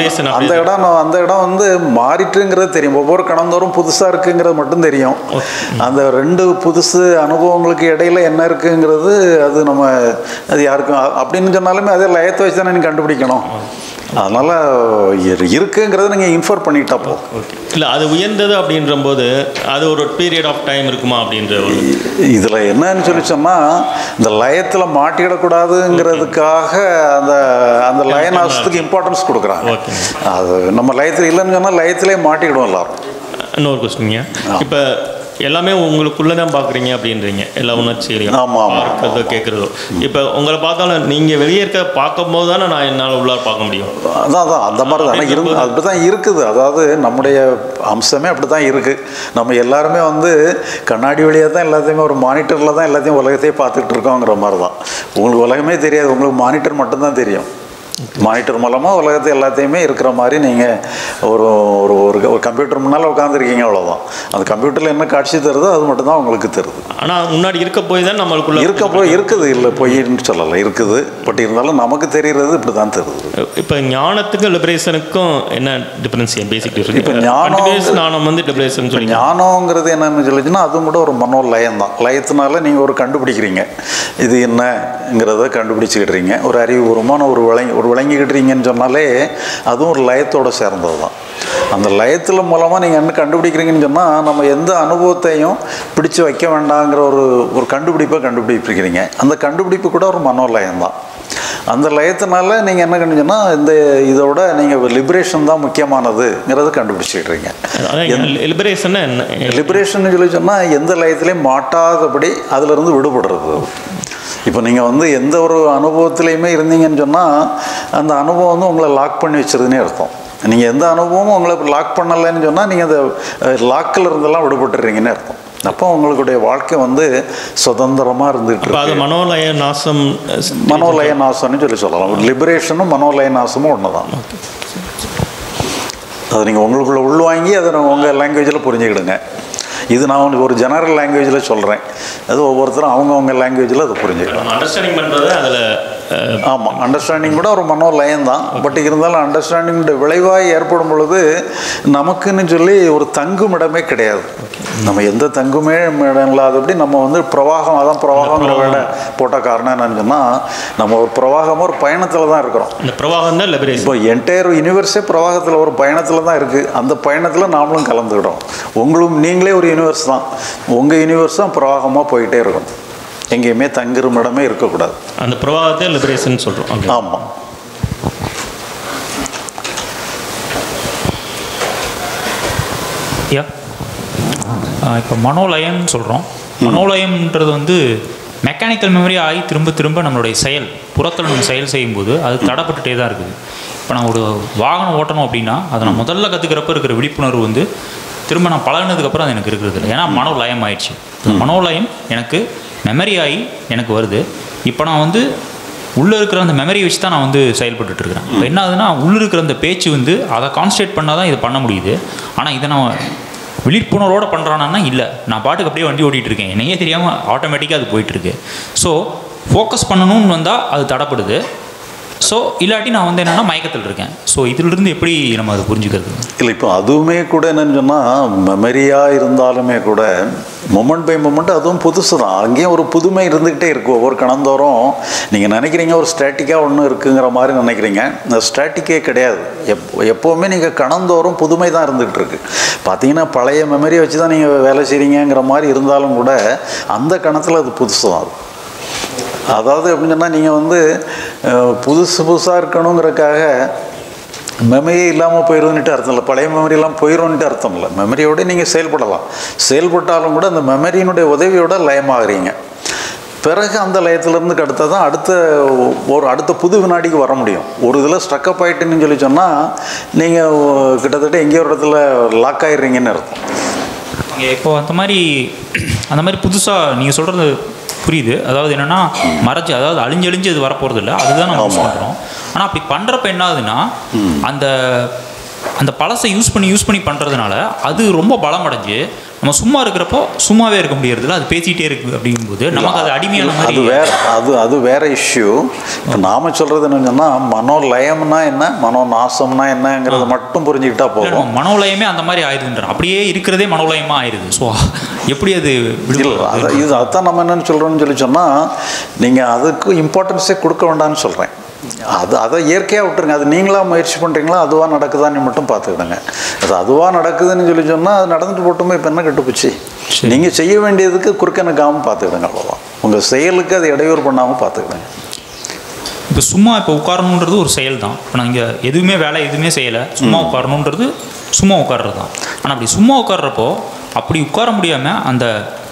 இடம் வந்து மாறிட்டுங்கிறது தெரியும். ஒவ்வொரு கணந்தோறும் புதுசாக இருக்குங்கிறது மட்டும் தெரியும். அந்த ரெண்டு புதுசு அனுபவங்களுக்கு இடையில என்ன இருக்குங்கிறது அது யாருக்கும் அப்படின்னு சொன்னாலுமே அதே லயத்தை வச்சு தானே நீங்கள் கண்டுபிடிக்கணும். அதனால் இருக்குங்கிறத நீங்கள் இன்ஃபர் பண்ணிக்கிட்டா போ. இல்லை, அது உயர்ந்தது அப்படின்ற போது அது ஒரு பீரியட் ஆஃப் டைம் இருக்குமா அப்படின்ற இதில் என்னன்னு சொல்லி சொன்னால், இந்த லயத்தில் மாட்டிக்கிடக்கூடாதுங்கிறதுக்காக அந்த லயநாசத்துக்கு இம்பார்ட்டன்ஸ் கொடுக்குறாங்க. அது நம்ம லயத்தில் இல்லைன்னு சொன்னால் லயத்திலே மாட்டிக்கிடுவோம் எல்லாரும். இன்னொரு கொஸ்டின்ங்க, இப்போ எல்லாமே உங்களுக்குள்ளே தான் பார்க்குறீங்க அப்படின்றீங்க, எல்லா உணர்ச்சிகளையும் பார்க்கறதோ கேட்குறதோ. இப்போ உங்களை பார்த்தாலும் நீங்கள் வெளியே இருக்க பார்க்கும்போது தானே நான் என்னால் உள்ளார பார்க்க முடியும். அதான் அந்த மாதிரி தானே அப்படி தான் இருக்குது. அதாவது நம்முடைய அம்சமே அப்படி தான் இருக்குது. நம்ம எல்லாருமே வந்து கண்ணாடி வழியாக தான் எல்லாத்தையுமே, ஒரு மானிட்டரில் தான் எல்லாத்தையும் உலகத்தையே பார்த்துக்கிட்டு இருக்கோங்கிற மாதிரி தான். உங்களுக்கு உலகமே தெரியாது, உங்களுக்கு மானிட்டர் மட்டும்தான் தெரியும். மானிட்டர் மூலமாக உலகத்தை எல்லாத்தையுமே இருக்கிற மாதிரி நீங்கள் ஒரு ஒரு கம்ப்யூட்டர் முன்னால் உட்காந்துருக்கீங்க, அவ்வளோதான். அந்த கம்ப்யூட்டரில் என்ன காட்சி தருதோ அது மட்டும்தான் உங்களுக்கு தருது. ஆனால் முன்னாடி இருக்க போய் தான் நம்மளுக்குள்ள இருக்குது. இல்லை பொய்ன்னு சொல்லலை, இருக்குது. பட் இருந்தாலும் நமக்கு தெரிகிறது இப்படி தான் தருது. இப்போ ஞானத்துக்கும் லிபரேஷனுக்கும் என்ன டிஃபரன்ஸ், பேசிக் டிஃபரன்ஸ்? இப்போ ஞானம் வந்து லிபரேஷன் சொல்லி, ஞானங்கிறது என்னன்னு சொல்லிச்சுன்னா அதுவும் கூட ஒரு மனோ லயம் தான். லயத்தினால நீங்கள் ஒரு கண்டுபிடிக்கிறீங்க, இது என்னங்கிறத கண்டுபிடிச்சிக்கிட்றீங்க. ஒரு அறிவுபூர்வமான ஒரு விளங்கிக்கிட்டுறீங்கன்னு சொன்னாலே அதுவும் ஒரு லயத்தோடு சேர்ந்தது தான். அந்த லயத்தில் மூலமாக நீங்கள் என்ன கண்டுபிடிக்கிறீங்கன்னு சொன்னால், நம்ம எந்த அனுபவத்தையும் பிடிச்சு வைக்க வேண்டாங்கிற ஒரு கண்டுபிடிப்பை கண்டுபிடிக்கிறீங்க. அந்த கண்டுபிடிப்பு கூட ஒரு மனோலயம் தான். அந்த லயத்தினால நீங்கள் என்ன கண்டுச்சுன்னா, இதோட நீங்கள் லிபரேஷன் தான் முக்கியமானதுங்கிறத கண்டுபிடிச்சிக்கிட்றீங்க. லிபரேஷன் சொல்லி சொன்னால் எந்த லயத்திலையும் மாட்டாதபடி அதிலிருந்து விடுபடுறது. இப்போ நீங்கள் வந்து எந்த ஒரு அனுபவத்துலேயுமே இருந்தீங்கன்னு சொன்னால் அந்த அனுபவம் வந்து உங்களை லாக் பண்ணி வச்சுருதுன்னே அர்த்தம். நீங்கள் எந்த அனுபவமும் உங்களை லாக் பண்ணலைன்னு சொன்னால் நீங்கள் அந்த லாக்கில் இருந்தெல்லாம் விடுபட்டுறீங்கன்னு அர்த்தம். அப்போ உங்களுடைய வாழ்க்கை வந்து சுதந்திரமாக இருந்துகிட்டு இருக்கு. அது மனோலய நாசம்னு சொல்லலாம். லிபரேஷனும் மனோலய நாசமும் ஒன்று தான். அதை நீங்கள் உங்களுக்குள்ளே உள்வாங்கி அதை உங்கள் லாங்குவேஜில் புரிஞ்சுக்கிடுங்க. இது நான் ஒரு ஜெனரல் லாங்குவேஜில் சொல்கிறேன், அது ஒவ்வொருத்தரும் அவங்கவுங்க லாங்குவேஜில் அதை புரிஞ்சுக்கலாம். அண்டர்ஸ்டாண்டிங் பண்ணுறது அதில் ஆமாம், அண்டர்ஸ்டாண்டிங் கூட ஒரு மனோலயம் தான். பட் இருந்தாலும் அண்டர்ஸ்டாண்டிங்குடைய விளைவாக ஏற்படும் பொழுது நமக்குன்னு சொல்லி ஒரு தங்கும் இடமே கிடையாது. நம்ம எந்த தங்குமே இடம் இல்லாதபடி நம்ம வந்து பிரவாகம், அதான் பிரவாகங்கிற வேலை போட்ட காரணம் என்னன்னு சொன்னால், நம்ம ஒரு பிரவாகமாக ஒரு பயணத்தில் தான் இருக்கிறோம். இந்த பிரவாகம் தான் லிபரேஷன். இப்போ என்டையர் யூனிவர்ஸே பிரவாகத்தில் ஒரு பயணத்தில் தான் இருக்குது. அந்த பயணத்தில் நாமளும் கலந்துக்கிட்டோம். நீங்களே ஒரு யூனிவர்ஸ் தான். உங்கள் யூனிவர்ஸ் தான் பிரவாகமாக போயிட்டே இருக்கும், எங்கேயுமே தங்குற இடமே இருக்கக்கூடாது. அந்த பிரவாகத்தை லிபரேஷன் சொல்கிறோம். ஆமாம். இப்போ மனோலயம்னு சொல்கிறோம். மனோலயம்ன்றது வந்து மெக்கானிக்கல் மெமரி ஆகி திரும்ப திரும்ப நம்மளுடைய புறத்தில் நம்ம செயல் செய்யும்போது அது தடைப்பட்டுட்டே தான் இருக்குது. இப்போ நான் ஒரு வாகனம் ஓட்டணும் அப்படின்னா அதை நான் முதல்ல கற்றுக்கிறப்ப இருக்கிற விழிப்புணர்வு வந்து திரும்ப நான் பழகினதுக்கப்புறம் அது எனக்கு இருக்கிறது இல்லை. ஏன்னா மனோலயம் ஆயிடுச்சு. மனோலயம் எனக்கு மெமரி ஆகி எனக்கு வருது. இப்போ நான் வந்து உள்ளே இருக்கிற அந்த மெமரி வச்சு தான் நான் வந்து செயல்பட்டுருக்கிறேன். இப்போ என்ன ஆகுதுன்னா, உள்ளே இருக்கிற அந்த பேச்சு வந்து அதை கான்சன்ட்ரேட் பண்ணால் தான் இதை பண்ண முடியுது. ஆனால் இதை நான் விழிப்புணர்வோடு பண்ணுறானா இல்லை, நான் பாட்டுக்கு அப்படியே வண்டி ஓட்டிகிட்டு இருக்கேன், என்னையே தெரியாமல் ஆட்டோமேட்டிக்காக அது போயிட்டுருக்கு. ஸோ ஃபோக்கஸ் பண்ணணும்னு வந்தால் அது தடைப்படுது. ஸோ இல்லாட்டி நான் வந்து என்னென்னா மயக்கத்தில் இருக்கேன். ஸோ இதிலிருந்து எப்படி நம்ம அதை புரிஞ்சுக்கிறது? இல்லை, இப்போ அதுவுமே கூட என்னன்னு சொன்னால், மெமரியாக இருந்தாலுமே கூட மொமெண்ட் பை மொமெண்ட் அதுவும் புதுசு தான். அங்கேயும் ஒரு புதுமை இருந்துக்கிட்டே இருக்குது. ஒவ்வொரு கணந்தோறும் நீங்கள் நினைக்கிறீங்க ஒரு ஸ்டாட்டிக்காக ஒன்று இருக்குங்கிற மாதிரி நினைக்கிறீங்க. இந்த ஸ்டாட்டிக்கே கிடையாது. எப்போவுமே நீங்கள் கணந்தோறும் புதுமை தான் இருந்துகிட்டு இருக்கு. பார்த்தீங்கன்னா பழைய மெமரியை வச்சு தான் நீங்கள் வேலை செய்கிறீங்கிற மாதிரி இருந்தாலும் கூட அந்த கணத்தில் அது புதுசு தான். அதாவது எப்படின்னு சொன்னால், நீங்கள் வந்து புதுசாக இருக்கணுங்கிறக்காக மெமரியே இல்லாமல் போயிடும்னுட்டு அர்த்தம் இல்லை, பழைய மெமரியெல்லாம் போயிடும்னுட்டு அர்த்தம் இல்லை. மெமரியோடு நீங்கள் செயல்படலாம். செயல்பட்டாலும் கூட அந்த மெமரியினுடைய உதவியோட லயமாகறீங்க. பிறகு அந்த லயத்திலேருந்து அடுத்த தான் அடுத்த புது வினாடிக்கு வர முடியும். ஒரு இதில் ஸ்ட்ரக்கப் ஆகிட்டுன்னு சொல்லி சொன்னால் நீங்கள் கிட்டத்தட்ட எங்கேயோ ஒரு இடத்துல லாக் ஆகிடுறீங்கன்னு அர்த்தம். இப்போ அந்த மாதிரி புதுசாக நீங்கள் சொல்கிறது புரியுது. அதாவது என்னென்னா மறைச்சி, அதாவது அழிஞ்சு இது வரப்போகிறது இல்லை, அதுதான் நம்ம சொல்கிறோம். ஆனால் அப்படி பண்ணுறப்ப என்ன ஆகுதுன்னா அந்த பழசை யூஸ் பண்ணி பண்ணுறதுனால அது ரொம்ப பலம் அடைஞ்சு நம்ம சும்மா இருக்கிறப்போ சும்மாவே இருக்க முடியறதில்ல, அது பேசிகிட்டே இருக்குது. அப்படிங்கும்போது நமக்கு அது அடிமையான மாதிரி அது வேற இஷ்யூ. இப்போ நாம் சொல்கிறது என்னன்னு சொன்னால் மனோலயம்னா என்ன, மனோநாசம்னா என்னங்கிறத மட்டும் புரிஞ்சுக்கிட்டா போதும். மனோலயமே அந்த மாதிரி ஆயிடுதுன்ற, அப்படியே இருக்கிறதே மனோலயமாக ஆயிடுது. ஸோ எப்படி அது அதுதான் நம்ம என்னென்னு சொல்கிறோம்னு சொல்லி சொன்னால் நீங்கள் அதுக்கு இம்பார்ட்டன்ஸே கொடுக்க வேண்டாம்னு சொல்கிறேன். அதை இயற்கையாக விட்டுருங்க. அது நீங்களாக முயற்சி பண்ணுறீங்களா, அதுவாக நடக்குதான்னு மட்டும் பார்த்துக்கிடுங்க. அது அதுவாக நடக்குதுன்னு சொல்லி சொன்னால் அது நடந்துட்டு போட்டுமே இப்போ என்ன கெட்டுப்போச்சு. நீங்கள் செய்ய வேண்டியதுக்கு குறுக்க நிற்காமல் பார்த்துக்கிடுங்க, அவ்வளோதான். உங்கள் செயலுக்கு அது இடையூறு பண்ணாமல் பார்த்துக்கிடுங்க. இப்போ உட்காரணுன்றது ஒரு செயல் தான். இப்போ நான் இங்கே எதுவுமே செய்யலை, சும்மா உட்காரணுன்றது சும்மா உட்கார்றது தான். ஆனால் அப்படி சும்மா உட்கார்றப்போ அப்படி உட்கார முடியாமல் அந்த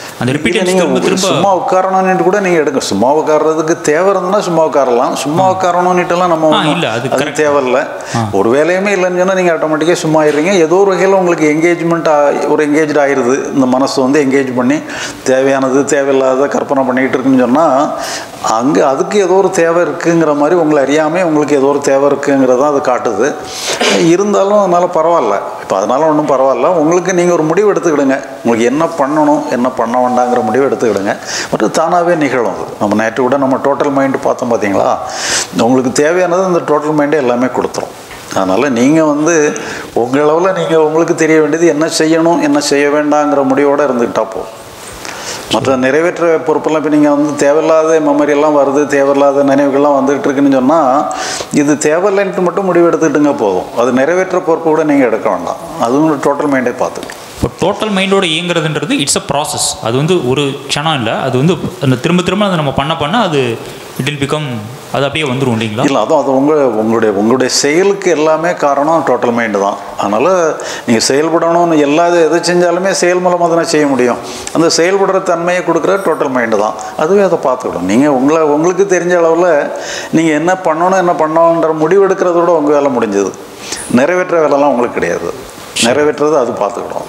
நீங்கள் சும்மா உட்காரணும்னு கூட நீங்கள் எடுக்க. சும்மா உட்கார்றதுக்கு தேவை இருந்ததுன்னா சும்மா உட்காரலாம். சும்மா உட்காரணும்னுட்டுலாம் நம்ம இல்லை, அது தேவையில்லை. ஒரு வேலையுமே இல்லைன்னு சொன்னால் நீங்கள் ஆட்டோமேட்டிக்காக சும்மா ஆயிடுறீங்க. ஏதோ ஒரு வகையில் உங்களுக்கு எங்கேஜ் ஆயிடுது. இந்த மனசு வந்து எங்கேஜ் பண்ணி தேவையானது தேவையில்லாத கற்பனை பண்ணிக்கிட்டு இருக்குன்னு சொன்னால் அதுக்கு ஏதோ ஒரு தேவை இருக்குங்கிற மாதிரி உங்களை அறியாமல் உங்களுக்கு ஏதோ ஒரு தேவை இருக்குங்கிறதான் அது காட்டுது. இருந்தாலும் அதனால் பரவாயில்ல. இப்போ அதனால் ஒன்றும் பரவாயில்ல. உங்களுக்கு நீங்கள் ஒரு முடிவு எடுத்துக்கிடுங்க. உங்களுக்கு என்ன பண்ணணும், என்ன பண்ண வேண்டாங்கிற முடிவு எடுத்துக்கிடுங்க. மற்றும் தானாகவே நிகழும். அது நம்ம நேற்று கூட நம்ம டோட்டல் மைண்டு பார்த்தோம், பார்த்தீங்களா? உங்களுக்கு தேவையானது இந்த டோட்டல் மைண்டே எல்லாமே கொடுத்துரும். அதனால் நீங்கள் உங்கள் அளவில் நீங்கள் உங்களுக்கு தெரிய வேண்டியது என்ன செய்யணும், என்ன செய்ய வேண்டாங்கிற முடிவோடு இருந்துக்கிட்டால் போதும். மற்ற நிறைவேற்ற பொறுப்பெல்லாம் இப்போ நீங்கள் தேவையில்லாத மெமரியெல்லாம் வருது, தேவையில்லாத நினைவுகள்லாம் வந்துகிட்டு இருக்குன்னு சொன்னால் இது தேவையில்லைன்ட்டு மட்டும் முடிவு எடுத்துக்கிட்டுங்க போதும். அது நிறைவேற்ற பொறுப்பு கூட நீங்கள் எடுக்க வேண்டாம். அதுவும் டோட்டல் மைண்டே பார்த்துக்கலாம். இப்போ டோட்டல் மைண்டோட இயங்குறதுன்றது இட்ஸ் அ ப்ராசஸ். அது ஒரு க்ஷணம் இல்லை. அது அந்த திரும்ப அதை நம்ம பண்ண அது இட் வில் பிகம், அது அப்படியே வந்துடும் இல்லைங்களா? இல்லை, அது உங்களுடைய செயலுக்கு எல்லாமே காரணம் டோட்டல் மைண்டு தான். அதனால் நீங்கள் செயல்படணும்னு எதை செஞ்சாலுமே செயல் மூலமாக தானே செய்ய முடியும். அந்த செயல்படுற தன்மையை கொடுக்குற டோட்டல் மைண்டு தான். அதுவே அதை பார்த்துக்கிடும். நீங்கள் உங்களுக்கு தெரிஞ்ச அளவில் நீங்கள் என்ன பண்ணணும், என்ன பண்ணணுன்ற முடிவு எடுக்கிறதோட உங்கள் வேலை முடிஞ்சது. நிறைவேற்ற வேலைலாம் உங்களுக்கு கிடையாது. நிறைவேற்றுறது அது பார்த்துக்கிடும்.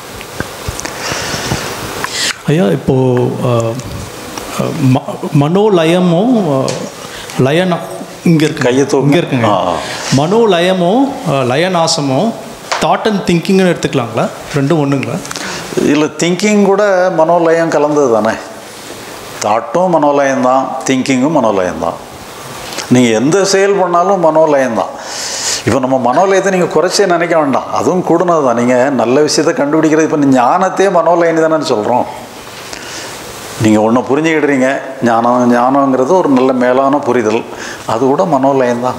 ஐயா, இப்போது மனோலயமும் லயனம் இங்கே இருக்குங்க. மனோலயமும் லயநாசமும் தாட் அண்ட் திங்கிங்னு எடுத்துக்கலாங்களா? ரெண்டும் ஒன்றுங்களா? இல்லை, திங்கிங் கூட மனோலயம் கலந்தது தானே. தாட்டும் மனோலயம்தான், திங்கிங்கும் மனோலயம்தான். நீங்கள் எந்த செயல் பண்ணாலும் மனோலயம்தான். இப்போ நம்ம மனோலயத்தை நீங்கள் குறைச்சே நினைக்க வேண்டாம், அதுவும் கூடுனது தான். நீங்கள் நல்ல விஷயத்தை கண்டுபிடிக்கிறது, இப்போ ஞானத்தையே மனோலயன்னு தானே சொல்கிறோம். நீங்கள் ஒன்று புரிஞ்சுக்கிடுறீங்க, ஞானங்கிறது ஒரு நல்ல மேலான புரிதல், அது கூட மனோலயம்தான்.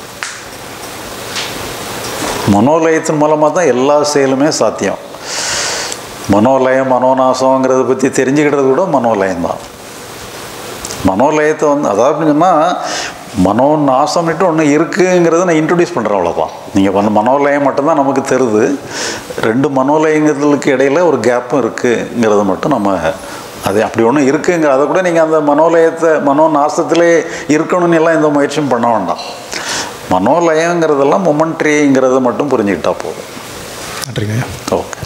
மனோலயத்தின் மூலமாக தான் எல்லா செயலுமே சாத்தியம். மனோலயம் மனோநாசங்கிறத பற்றி தெரிஞ்சுக்கிட்டது கூட மனோலயம்தான். மனோலயத்தை அதாவது சொன்னால் மனோநாசம்னுட்டு ஒன்று இருக்குங்கிறத நான் இன்ட்ரடியூஸ் பண்ணுறேன், அவ்வளோதான். நீங்கள் மனோலயம் மட்டும்தான் நமக்கு தெரியுது. ரெண்டு மனோலயங்களுக்கு இடையில் ஒரு கேப்பும் இருக்குங்கிறத மட்டும் நம்ம அது அப்படி ஒன்று இருக்குங்கிற அதை கூட நீங்கள் அந்த மனோநாசத்திலே இருக்கணும்னு எல்லாம் எந்த முயற்சியும் பண்ண வேண்டாம். மனோலயங்கிறதெல்லாம் மொமெண்ட்ரிங்கிறத மட்டும் புரிஞ்சுக்கிட்டா போதும். நன்றிங்க. ஓகே.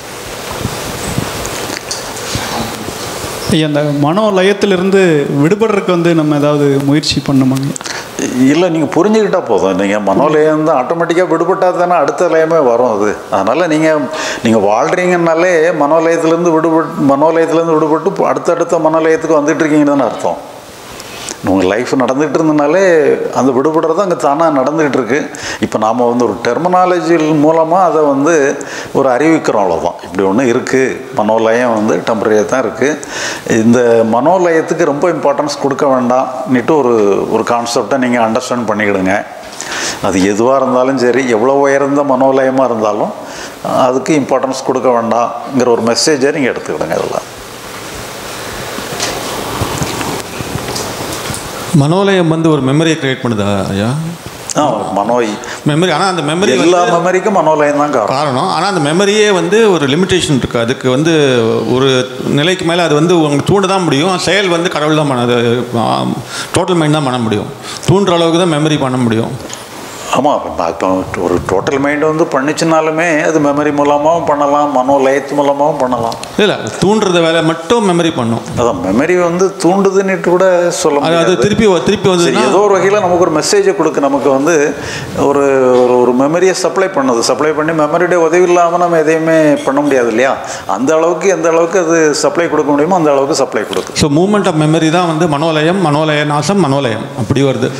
அந்த மனோலயத்திலிருந்து விடுபடுறதுக்கு நம்ம ஏதாவது முயற்சி பண்ணணுமாங்க? இல்லை, நீங்கள் புரிஞ்சுக்கிட்டால் போதும். நீங்கள் மனோலயம் தான் ஆட்டோமேட்டிக்காக விடுபட்டால் தானே அடுத்த லயமே வரும். அது அதனால் நீங்கள் வாழ்கிறீங்கன்னாலே மனோலயத்துலேருந்து விடுபட்டு அடுத்தடுத்த மனோலயத்துக்கு வந்துட்டு இருக்கீங்கன்னு தானே அர்த்தம். உங்கள் லைஃப் நடந்துகிட்டு இருந்தனாலே அந்த விடுபடுறது அங்கே தானாக நடந்துகிட்டு இருக்கு. இப்போ நாம் ஒரு டெர்மினாலஜி மூலமாக அதை ஒரு அறிவிக்கிறோம், அவ்வளோதான். இப்படி ஒன்று இருக்குது, மனோலயம் டெம்பரரியாக தான் இருக்குது. இந்த மனோலயத்துக்கு ரொம்ப இம்பார்ட்டன்ஸ் கொடுக்க வேண்டாம்னுட்டு ஒரு கான்செப்டை நீங்கள் அண்டர்ஸ்டாண்ட் பண்ணிக்கிடுங்க. அது எதுவாக இருந்தாலும் சரி, எவ்வளோ உயர்ந்த மனோலயமாக இருந்தாலும் அதுக்கு இம்பார்ட்டன்ஸ் கொடுக்க வேண்டாம்ங்கிற ஒரு மெசேஜை நீங்கள் எடுத்துக்கிடுங்க. இதெல்லாம் மனோலயம் வந்து ஒரு மெமரியை கிரியேட் பண்ணுதா ஐயா? மெமரி. ஆனால் அந்த மெமரி எல்லா மெமரிக்கும் மனோலயம் தான் காரணம். ஆனால் அந்த மெமரியே வந்து ஒரு லிமிட்டேஷன் இருக்குது. அதுக்கு வந்து ஒரு நிலைக்கு மேலே அது வந்து உங்களுக்கு தூண்ட தான் முடியும். செயல் வந்து கடவுள் தான் அது டோட்டல் மைண்ட் தான் பண்ண முடியும். தூண்டுற அளவுக்கு தான் மெமரி பண்ண முடியும். ஆமாம், இப்போ ஒரு டோட்டல் மைண்டு வந்து பண்ணிச்சுனாலுமே அது மெமரி மூலமாகவும் பண்ணலாம், மனோலயத்து மூலமாகவும் பண்ணலாம். இல்லை, தூண்டுறத வேலை மட்டும் மெமரி பண்ணும். அதான் மெமரி வந்து தூண்டுதுன்னுட்டு கூட சொல்ல முடியாது. அது திருப்பி வந்து ஏதோ ஒரு வகையில் நமக்கு ஒரு மெசேஜை கொடுக்கு. நமக்கு வந்து ஒரு ஒரு மெமரியை சப்ளை பண்ணுது. சப்ளை பண்ணி மெமரியுடைய உதவி இல்லாமல் நம்ம எதையுமே பண்ண முடியாது இல்லையா? அந்த அளவுக்கு எந்த அளவுக்கு அது சப்ளை கொடுக்க முடியுமோ அந்த அளவுக்கு சப்ளை கொடுக்கும். ஸோ மூமெண்ட் ஆஃப் மெமரி தான் வந்து மனோலயம், மனோலய நாசம், மனோலயம் அப்படி வருது.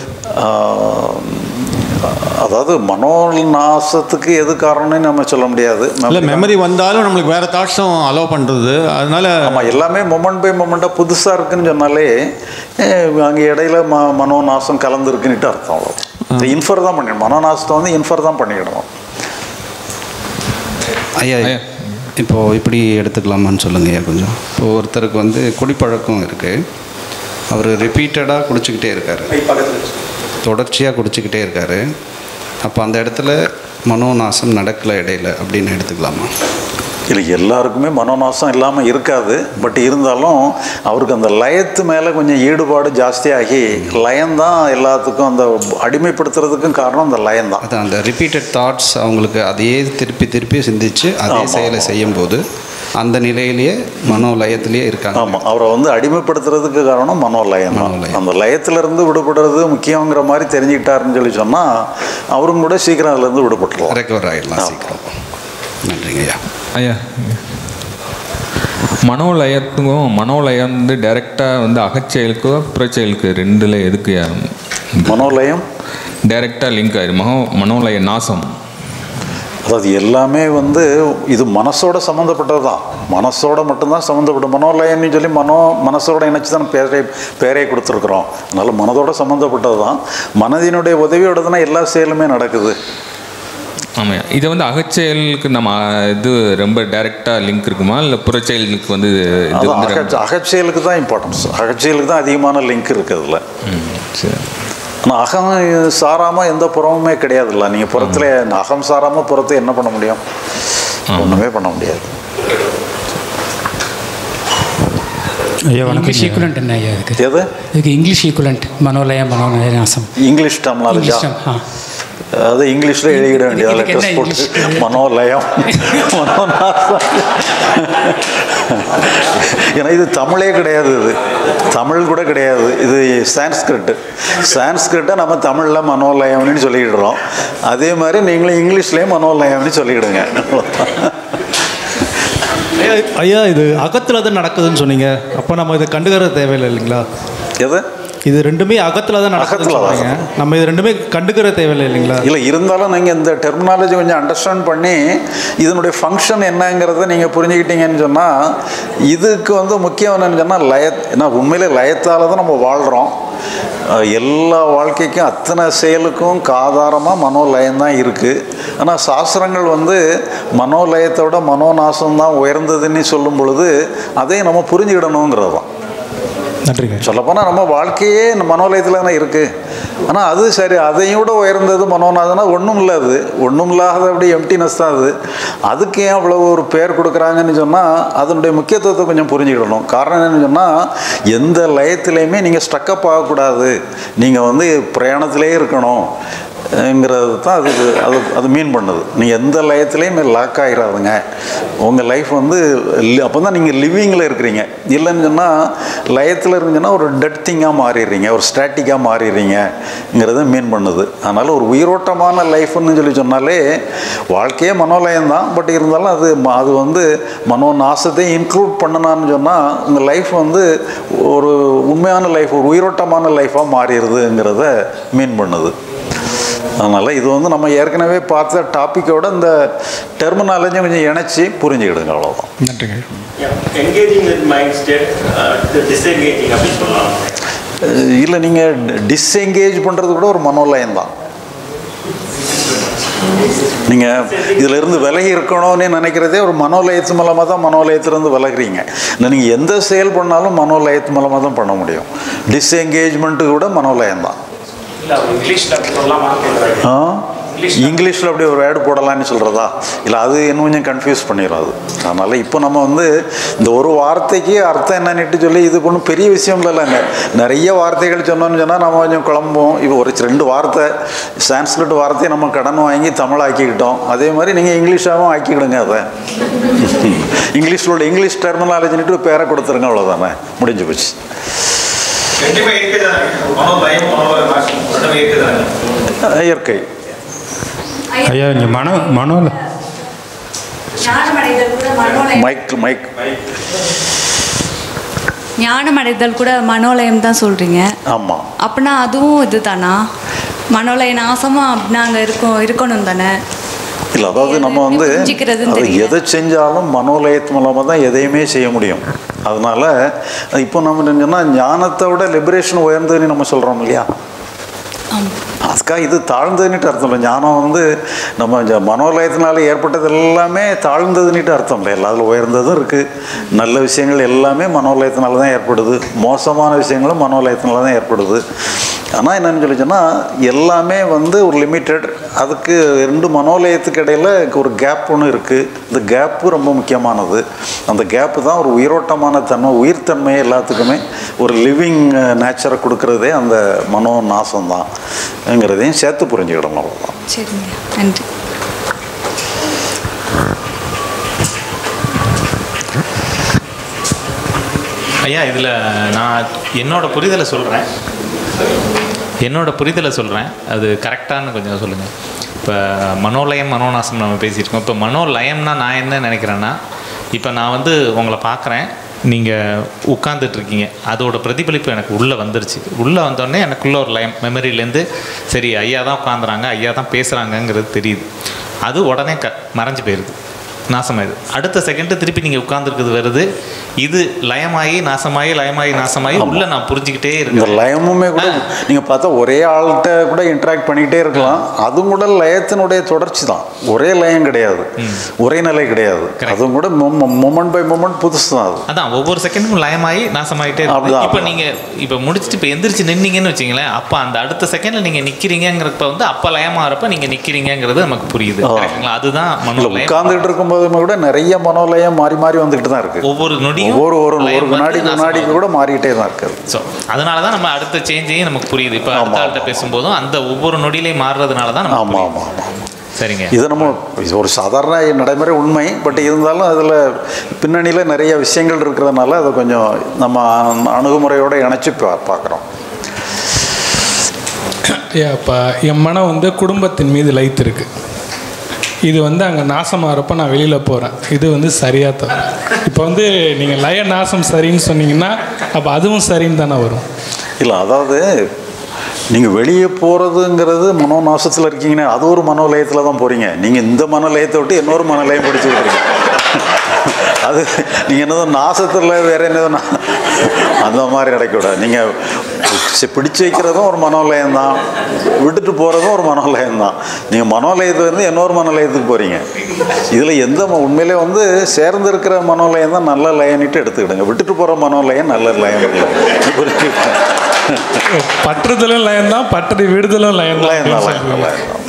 அதாவது மனோநாசத்துக்கு எது காரணம்னு நம்ம சொல்ல முடியாது. இல்லை, மெமரி வந்தாலும் நம்மளுக்கு வேறு தாட்ஸும் அலோவ் பண்ணுறது. அதனால ஆமாம், எல்லாமே மொமெண்ட் பை மொமெண்ட்டாக புதுசாக இருக்குன்னு சொன்னாலே அங்கே இடையில மனோநாசம் கலந்துருக்குன்னுட்டு அர்த்தம். அவ்வளோ இன்ஃபர் தான் பண்ணிடணும். மனோநாசத்தை வந்து இன்ஃபர் தான் பண்ணிடணும். ஐயா இப்போது இப்படி எடுத்துக்கலாமான்னு சொல்லுங்க ஐயா கொஞ்சம். இப்போது ஒருத்தருக்கு வந்து குடிப்பழக்கம் இருக்குது. அவர் ரிப்பீட்டடாக குடிச்சிக்கிட்டே இருக்கார், தொடர்ச்சியாக குடிச்சிக்கிட்டே இருக்கார். அப்போ அந்த இடத்துல மனோநாசம் நடக்கலை இடையில அப்படின்னு எடுத்துக்கலாமா? இல்லை, எல்லாருக்குமே மனோநாசம் இல்லாமல் இருக்காது. பட் இருந்தாலும் அவருக்கு அந்த லயத்து மேலே கொஞ்சம் ஈடுபாடு ஜாஸ்தியாகி லயம்தான் எல்லாத்துக்கும் அந்த அடிமைப்படுத்துறதுக்கும் காரணம் அந்த லயம்தான். அது அந்த ரிப்பீட்டட் தாட்ஸ் அவங்களுக்கு அதையே திருப்பி திருப்பி சிந்திச்சு அதே செயலை செய்யும்போது அந்த நிலையிலேயே மனோலயத்திலேயே இருக்காங்க. ஆமாம், அவரை வந்து அடிமைப்படுத்துறதுக்கு காரணம் மனோலயம் தான். அந்த லயத்திலேருந்து விடுபடுறது முக்கியங்கிற மாதிரி தெரிஞ்சுக்கிட்டாருன்னு சொல்லி சொன்னால் அவரும் கூட சீக்கிரம் அதுலேருந்து விடுபட்டுருவோம், ரெக்கவர் ஆகிடலாம் சீக்கிரம். நன்றிங்க ஐயா. ஐயா, மனோலயம் வந்து டைரெக்டாக வந்து அகச்செயலுக்கோ புறச்செயலுக்கு ரெண்டில் எதுக்கு மனோலயம் டைரெக்டாக லிங்க் ஆயிடும்? மனோலய நாசம் அதாவது எல்லாமே வந்து இது மனசோட சம்மந்தப்பட்டது தான். மனசோட மட்டும்தான் சம்மந்தப்பட்ட மனோலயம்னு சொல்லி மனசோட இணைச்சி தான் பேரே கொடுத்துருக்குறோம். அதனால் மனதோட சம்மந்தப்பட்டது தான். மனதினுடைய உதவியோட தானே எல்லா செயலுமே நடக்குது. ஆமாம், இதை வந்து அகச்செயலுக்கு நம்ம இது ரொம்ப டைரெக்டாக லிங்க் இருக்குமா, இல்லை புறச்செயலுக்கு வந்து அகச்செயலுக்கு தான் இம்பார்ட்டன்ஸ். அகச்செயலுக்கு தான் அதிகமான லிங்க் இருக்குது அதில். சரி. ஆனால் அகம் சாராமல் எந்த புறமுமே கிடையாதுல்ல. நீங்கள் புறத்தில் அகம் சாராமல் புறத்தை என்ன பண்ண முடியும்? ஒன்றுமே பண்ண முடியாது. ஐயா இங்கிலீஷ் ஈக்குவலண்ட் என்ன ஐயா இருக்குது? எது இதுக்கு இங்கிலீஷ் ஈக்குவலண்ட் மனோலயம் மனோலய நாசம் இங்கிலீஷ் டெர்மினாலஜி. அது இங்கிலீஷில் எழுதிட வேண்டியது லெட்டர்ஸ் போட்டு மனோலயம் மனோநாசம். ஏன்னா இது தமிழே கிடையாது, இது தமிழ் கூட கிடையாது, இது சான்ஸ்கிரிட்டை நம்ம தமிழில் மனோலயம்னு சொல்லிக்கிடுறோம். அதே மாதிரி நீங்களும் இங்கிலீஷ்லேயும் மனோலயம்னு சொல்லிக்கிடுங்க. ஐயா இது அகத்தில் தான் நடக்குதுன்னு சொன்னீங்க. அப்போ நம்ம இதை கண்டுக்கிற தேவையில்லை இல்லைங்களா? எது இது ரெண்டுமே அகத்தில் தான் நடக்குதுங்க. நம்ம இது ரெண்டுமே கண்டுக்கிற தேவையில்லை இல்லைங்களா? இல்லை, இருந்தாலும் நீங்கள் இந்த டெர்மினாலஜி கொஞ்சம் அண்டர்ஸ்டாண்ட் பண்ணி இதனுடைய ஃபங்க்ஷன் என்னங்கிறத நீங்கள் புரிஞ்சுக்கிட்டீங்கன்னு சொன்னால் இதுக்கு வந்து முக்கியம் என்னன்னு சொன்னால் ஏன்னா உண்மையிலே லயத்தால் தான் நம்ம வாழ்கிறோம். எல்லா வாழ்க்கைக்கும் அத்தனை செயலுக்கும் ஆதாரமாக மனோலயம்தான் இருக்குது. ஆனால் சாஸ்திரங்கள் வந்து மனோலயத்தோட மனோநாசம் தான் உயர்ந்ததுன்னு சொல்லும் பொழுது அதையும் நம்ம புரிஞ்சுக்கிடணுங்கிறது தான். நன்றிங்க. சொல்லப்போனால் நம்ம வாழ்க்கையே மனோலயத்தில் தானே இருக்குது. ஆனால் அது சரி, அதையும் கூட உயர்ந்தது மனோநாதனா ஒன்றும் இல்லை. அது ஒன்றும் இல்லாத அப்படி எம்டினஸ் தான் அது. அதுக்கு ஏன் அவ்வளோ ஒரு பேர் கொடுக்குறாங்கன்னு சொன்னால் அதனுடைய முக்கியத்துவத்தை கொஞ்சம் புரிஞ்சுக்கிடணும். காரணம் என்னென்னு சொன்னால் எந்த லயத்துலேயுமே நீங்கள் ஸ்டக்கப் ஆகக்கூடாது, நீங்கள் வந்து பிரயாணத்திலே இருக்கணும் ங்கிறது தான் அது மீன் பண்ணுது. நீங்கள் எந்த லயத்துலேயும் லாக் ஆகிடாதுங்க. உங்கள் லைஃப் வந்து அப்போ தான் நீங்கள் லிவிங்கில் இருக்கிறீங்க. இல்லைன்னு சொன்னால் லயத்தில் இருந்துச்சுன்னா ஒரு டெட் திங்காக மாறிடுறீங்க, ஒரு ஸ்டாட்டிக்காக மாறிடுறீங்கிறத மீன் பண்ணுது. அதனால் ஒரு உயிரோட்டமான லைஃப்னு சொல்லி சொன்னாலே வாழ்க்கையே மனோலயம்தான். பட் இருந்தாலும் அது வந்து மனோ நாசத்தை இன்க்ளூட் பண்ணனான்னு சொன்னால் உங்கள் லைஃப் வந்து ஒரு உண்மையான லைஃப், ஒரு உயிரோட்டமான லைஃபாக மாறிடுதுங்கிறத மீன் பண்ணுது. அதனால் இது வந்து நம்ம ஏற்கனவே பார்த்த டாப்பிக்கோட இந்த டெர்மினாலஜி கொஞ்சம் இணைச்சி புரிஞ்சுக்கிடுங்க, அவ்வளோதான். நன்றிங்க. இல்லை, நீங்கள் டிஸ்எங்கேஜ் பண்ணுறது கூட ஒரு மனோலயம் தான். நீங்கள் இதிலிருந்து விலகி இருக்கணும்னு நினைக்கிறதே ஒரு மனோலயத்து மூலமாக தான் மனோலயத்திலேருந்து விலகிறீங்க. இல்லை, நீங்கள் எந்த செயல் பண்ணாலும் மனோலயத்து மூலமாக தான் பண்ண முடியும். டிஸ்எங்கேஜ்மெண்ட்டு கூட மனோலயம் தான். இங்கிலீஷில் அப்படி ஒரு வேர்டு போடலான்னு சொல்கிறதா? இல்லை, அது இன்னும் கொஞ்சம் கன்ஃபியூஸ் பண்ணிடும் அது. அதனால் இப்போ நம்ம வந்து இந்த ஒரு வார்த்தைக்கு அர்த்தம் என்னன்னுட்டு சொல்லி இது ஒன்றும் பெரிய விஷயம் இல்லைங்க. நிறைய வார்த்தைகள் சொன்னோன்னு சொன்னால் நம்ம கொஞ்சம் குழம்பும். இப்போ ஒரு 2 வார்த்தை சான்ஸ்கிரிட் வார்த்தையை நம்ம கடன் வாங்கி தமிழ் ஆக்கிக்கிட்டோம். அதே மாதிரி நீங்கள் இங்கிலீஷாகவும் ஆக்கிக்கிடுங்க. அதை இங்கிலீஷ் டெர்மினாலஜின்ட்டு பேரை கொடுத்துருங்க, அவ்வளோதானே, முடிஞ்சு போச்சு. இயற்கை ஐயா, இங்கே மனோல ஞானம் அடைதல் கூட மனோலயம் தான் சொல்கிறீங்க. ஆமாம். அப்படின்னா அதுவும் இது தானா? மனோலய நாசமாக அப்படின்னா அங்கே இருக்கணும் தானே? இல்லை, அதாவது நம்ம வந்து அது எதை செஞ்சாலும் மனோலயத்து மூலமாக தான் எதையுமே செய்ய முடியும். அதனால் இப்போ நம்ம என்னன்னா ஞானத்தை விட லிபரேஷன் உயர்ந்ததுன்னு நம்ம சொல்கிறோம் இல்லையா? அதுக்காக இது தாழ்ந்ததுன்னுட்டு அர்த்தம் இல்லை. ஞானம் வந்து நம்ம மனோலயத்தினால ஏற்பட்டது எல்லாமே தாழ்ந்ததுன்னுட்டு அர்த்தம் இல்லை. அதில் உயர்ந்ததும் இருக்குது. நல்ல விஷயங்கள் எல்லாமே மனோலயத்தினால தான் ஏற்படுது. மோசமான விஷயங்களும் மனோலயத்தினால தான் ஏற்படுது. ஆனால் என்னென்னு சொல்லிச்சோன்னா எல்லாமே வந்து ஒரு லிமிட்டட். அதுக்கு 2 மனோலயத்துக்கு இடையில் ஒரு கேப் ஒன்று இருக்குது. இந்த கேப்பு ரொம்ப முக்கியமானது. அந்த கேப்பு தான் ஒரு உயிரோட்டமான தன்மை, உயிர்த்தன்மை எல்லாத்துக்குமே ஒரு லிவிங் நேச்சரை கொடுக்குறதே அந்த மனோ நாசம் தான்ங்கிறதையும் சேர்த்து புரிஞ்சுக்கிடணும். அவ்வளோதான். சரிங்க, நன்றி. ஐயா, இதில் நான் என்னோட புரிதலை சொல்கிறேன். அது கரெக்டானு கொஞ்சம் சொல்லுங்கள். இப்போ மனோலயம் மனோநாசம் நம்ம பேசியிருக்கோம். இப்போ மனோலயம்னா நான் என்ன நினைக்கிறேன்னா, இப்போ நான் வந்து உங்களை பார்க்குறேன், நீங்கள் உட்காந்துட்ருக்கீங்க, அதோட பிரதிபலிப்பு எனக்கு உள்ளே வந்துருச்சு. உள்ளே வந்தோடனே எனக்குள்ளே ஒரு லயம் மெமரியிலேருந்து சரி ஐயா தான் உட்காந்துறாங்க, ஐயா தான் பேசுகிறாங்கங்கிறது தெரியுது. அது உடனே மறைஞ்சு போயிடுது, நாசமாயிடுது. அடுத்த செகண்டு திருப்பி நீங்கள் உட்காந்துருக்குது வருது. இது லயமாகி நாசமாகி உள்ளே நான் புரிஞ்சுக்கிட்டே இருக்கேன். இந்த லயமுமே கூட நீங்கள் பார்த்தா ஒரே ஆள்கிட்ட கூட இன்ட்ராக்ட் பண்ணிக்கிட்டே இருக்கலாம். அதுவும் கூட லயத்தினுடைய தொடர்ச்சி தான். ஒரே லயம் கிடையாது, ஒரே நிலை கிடையாது. அதுவும் கூட மொமெண்ட் பை மொமெண்ட் புதுசு தான். அது அதான் ஒவ்வொரு செகண்டும் லயமாகி நாசமாகிட்டே இருக்கு. இப்போ நீங்கள் இப்போ முடிச்சுட்டு இப்போ எந்திரிச்சு நின்னீங்கன்னு வச்சிங்களேன், அப்போ அந்த அடுத்த செகண்டில் நீங்கள் நிற்கிறீங்கிறப்ப வந்து அப்போ லயமாகிறப்ப நீங்கள் நிற்கிறீங்கிறது நமக்கு புரியுது. அதுதான் மனோலயம். உட்கார்ந்துட்டு இருக்கும்போது கூட நிறைய மனோலயம் மாறி மாறி வந்துகிட்டு தான் இருக்கு. ஒவ்வொரு நொடியும் ஒரு வினாடிக்கு கூட மாறிக்கிட்டே தான் இருக்கு. ஸோ அதனால தான் நம்ம அடுத்த சேஞ்சையும் நமக்கு புரியுது. இப்போ அடுத்த பேசும்போதும் அந்த ஒவ்வொரு நொடியிலையும் மாறுறதுனால தான் நம்ம. ஆமாம். சரிங்க, இது நம்ம ஒரு சாதாரண நடைமுறை உண்மை. பட் இருந்தாலும் அதில் பின்னணியில் நிறைய விஷயங்கள் இருக்கிறதுனால அதை கொஞ்சம் நம்ம அணுகுமுறையோடு இணைச்சி பார்க்குறோம். இப்போ என் மனம் வந்து குடும்பத்தின் மீது லைத்திருக்கு. இது வந்து அங்கே நாசமாகறப்ப நான் வெளியில் போகிறேன். இது வந்து சரியாக தரும். இப்போ வந்து நீங்கள் லய நாசம் சரின்னு சொன்னீங்கன்னா அப்போ அதுவும் சரின்னு தானே வரும்? இல்லை, அதாவது நீங்கள் வெளியே போகிறதுங்கிறது மனோநாசத்தில் இருக்கீங்கன்னா அது ஒரு மனோலயத்தில் தான் போகிறீங்க. நீங்கள் இந்த மனோலயத்தை விட்டு இன்னொரு மனோலயம் படிச்சு விட்றீங்க. அது நீங்கள் என்னதோ நாசத்தில் வேறு என்னதோ அந்த மாதிரி கிடைக்கூடாது. நீங்கள் பிடிச்சு வைக்கிறதும் ஒரு மனோலயம் தான், விட்டுட்டு போகிறதும் ஒரு மனோலயம் தான். நீங்கள் மனோலயத்துலேருந்து இன்னொரு மனோலயத்துக்கு போகிறீங்க. இதில் எந்த உண்மையிலே வந்து சேர்ந்து இருக்கிற மனோலயம் தான் நல்ல லயன்ட்டு எடுத்துக்கிடுங்க. விட்டுட்டு போகிற மனோலயம் நல்ல லயம் இல்லை. பற்றுதலும் லயம் தான், பற்றதை விடுதலும் லயம் தான்.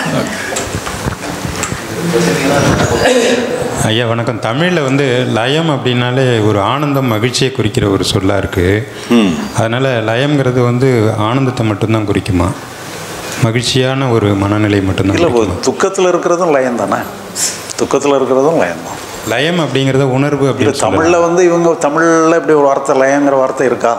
ஐயா வணக்கம். தமிழில் வந்து லயம் அப்படின்னாலே ஒரு ஆனந்தம், மகிழ்ச்சியை குறிக்கிற ஒரு சொல்லாக இருக்குது. அதனால் லயம்ங்கிறது வந்து ஆனந்தத்தை மட்டும்தான் குறிக்குமா? மகிழ்ச்சியான ஒரு மனநிலை மட்டும்தான்? இல்லை, துக்கத்தில் இருக்கிறதும் லயம் தானே. துக்கத்தில் இருக்கிறதும் லயம் தான். லயம் அப்படிங்கிறத உணர்வு அப்படின்னு தமிழில் வந்து இவங்க தமிழில் இப்படி ஒரு வார்த்தை லயங்கிற வார்த்தை இருக்கா?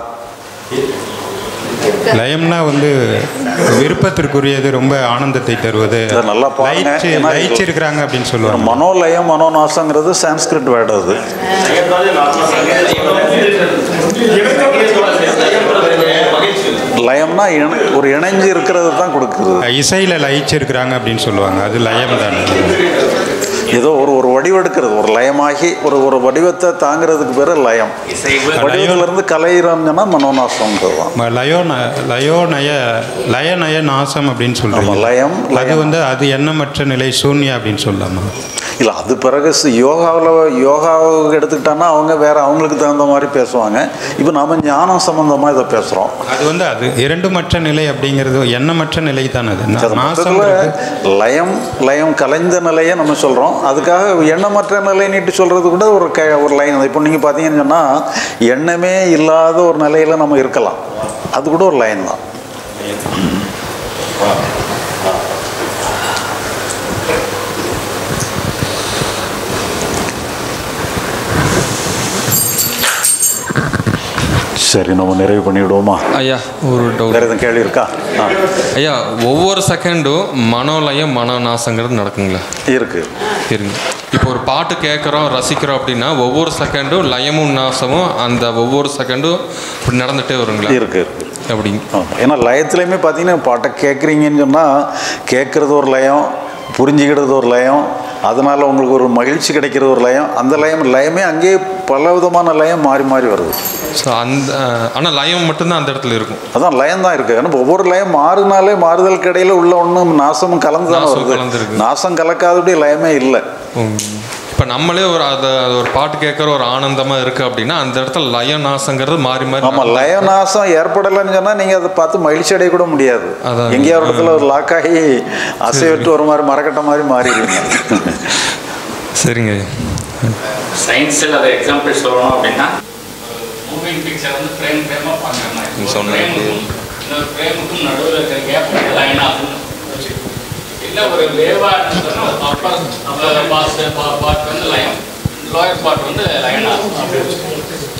லயம்னா வந்து விருப்பத்திற்குரியது, ரொம்ப ஆனந்தத்தை தருவது, நல்லா லயிச்சிருக்கிறாங்க அப்படின்னு சொல்லுவாங்க. மனோலயம் மனோநாசங்கிறது சான்ஸ்கிரிட் வேர்டு. அது லயம்னா ஒரு இணைஞ்சு இருக்கிறது தான் கொடுக்குது. இசையில் லயிச்சிருக்கிறாங்க அப்படின்னு சொல்லுவாங்க. அது லயம் தானே. ஏதோ ஒரு வடிவெடுக்கிறது, ஒரு லயமாகி ஒரு வடிவத்தை தாங்கிறதுக்கு பேர் லயம். வடிவத்திலிருந்து கலையிறோம்னா மனோநாசம்ன்றது தான். லயநய நாசம் அப்படின்னு சொல்லுவாங்க. லயம் அது வந்து அது எண்ணமற்ற நிலை, சூன்யா அப்படின்னு சொல்லலாமா? இல்லை அது பிறகு யோகாவுக்கு எடுத்துக்கிட்டான்னா அவங்க வேறு அவங்களுக்கு தகுந்த மாதிரி பேசுவாங்க. இப்போ நம்ம ஞானம் சம்மந்தமாக இதை பேசுகிறோம். அது வந்து அது இரண்டுமற்ற நிலை அப்படிங்கிறது எண்ணமற்ற நிலை தான். அது லயம் கலைந்த நிலையை நம்ம சொல்கிறோம். அதுக்காக எண்ணமற்ற நிலைன்னுட்டு சொல்கிறது கூட ஒரு லைன். இப்போ நீங்கள் பார்த்தீங்கன்னு சொன்னால் எண்ணமே இல்லாத ஒரு நிலையில் நம்ம இருக்கலாம். அது கூட ஒரு லைன் தான். சரி, நம்ம நிறைவு பண்ணிவிடுவோமா? ஐயா ஒரு டவுட், வேறு எதுவும் கேள்வி இருக்கா? ஐயா ஒவ்வொரு செகண்டும் மனோலயம் மனநாசங்கிறது நடக்குங்களா? இருக்குது. இப்போ ஒரு பாட்டு கேட்குறோம் ரசிக்கிறோம் அப்படின்னா ஒவ்வொரு செகண்டும் லயமும் நாசமும் அந்த ஒவ்வொரு செகண்டும் இப்படி நடந்துகிட்டே வருங்களா? இருக்குது அப்படி. ஏன்னா லயத்துலேயுமே பார்த்தீங்கன்னா பாட்டை கேட்குறீங்கன்னு சொன்னால் கேட்குறது ஒரு லயம், புரிஞ்சுக்கிறது ஒரு லயம், அதனால் உங்களுக்கு ஒரு மகிழ்ச்சி கிடைக்கிறது ஒரு லயம். அந்த லயமே அங்கேயே பல விதமான லயம் மாறி மாறி வருது. ஸோ ஆனால் லயம் மட்டும்தான் அந்த இடத்துல இருக்கும். அதான் லயம் தான் இருக்குது. ஆனால் ஒவ்வொரு லயம் மாறினாலே மாறுதலுக்கு இடையில் உள்ள ஒன்றும் நாசமும் கலந்து தான் வருது. நாசம் கலக்காதபடி லயமே இல்லை. இப்போ நம்மளே ஒரு பாட்டு கேட்குற ஒரு ஆனந்தமாக இருக்குது அப்படின்னா அந்த இடத்துல லய நாசங்கிறது மாறி மாறி. ஆமாம், லய நாசம் ஏற்படலைன்னு சொன்னால் நீங்கள் அதை பார்த்து மகிழ்ச்சி அடைய கூட முடியாது. எங்கேயா ஒரு இடத்துல ஒரு லாக்காகி அசைவிட்டு ஒரு மாதிரி மரக்கட்ட மாதிரி மாறிடுவீங்க. சரிங்க. சயின்ஸில் அதை எக்ஸாம்பிள் சொல்லணும் அப்படின்னா மூவிங் பிக்சர் வந்து ஃப்ரேமாக பார்க்குற மாதிரி இன்னொரு ஃப்ரேமுக்கும் நடுவில் இருக்கிற கேப் லைன் ஆகும். இல்லை ஒரு வேவாக சொன்னால் அப்பர் பார்ட் வந்து லயம், லோயர் பார்ட் வந்து லைன் ஆகும். அப்படி வச்சுக்கோங்க.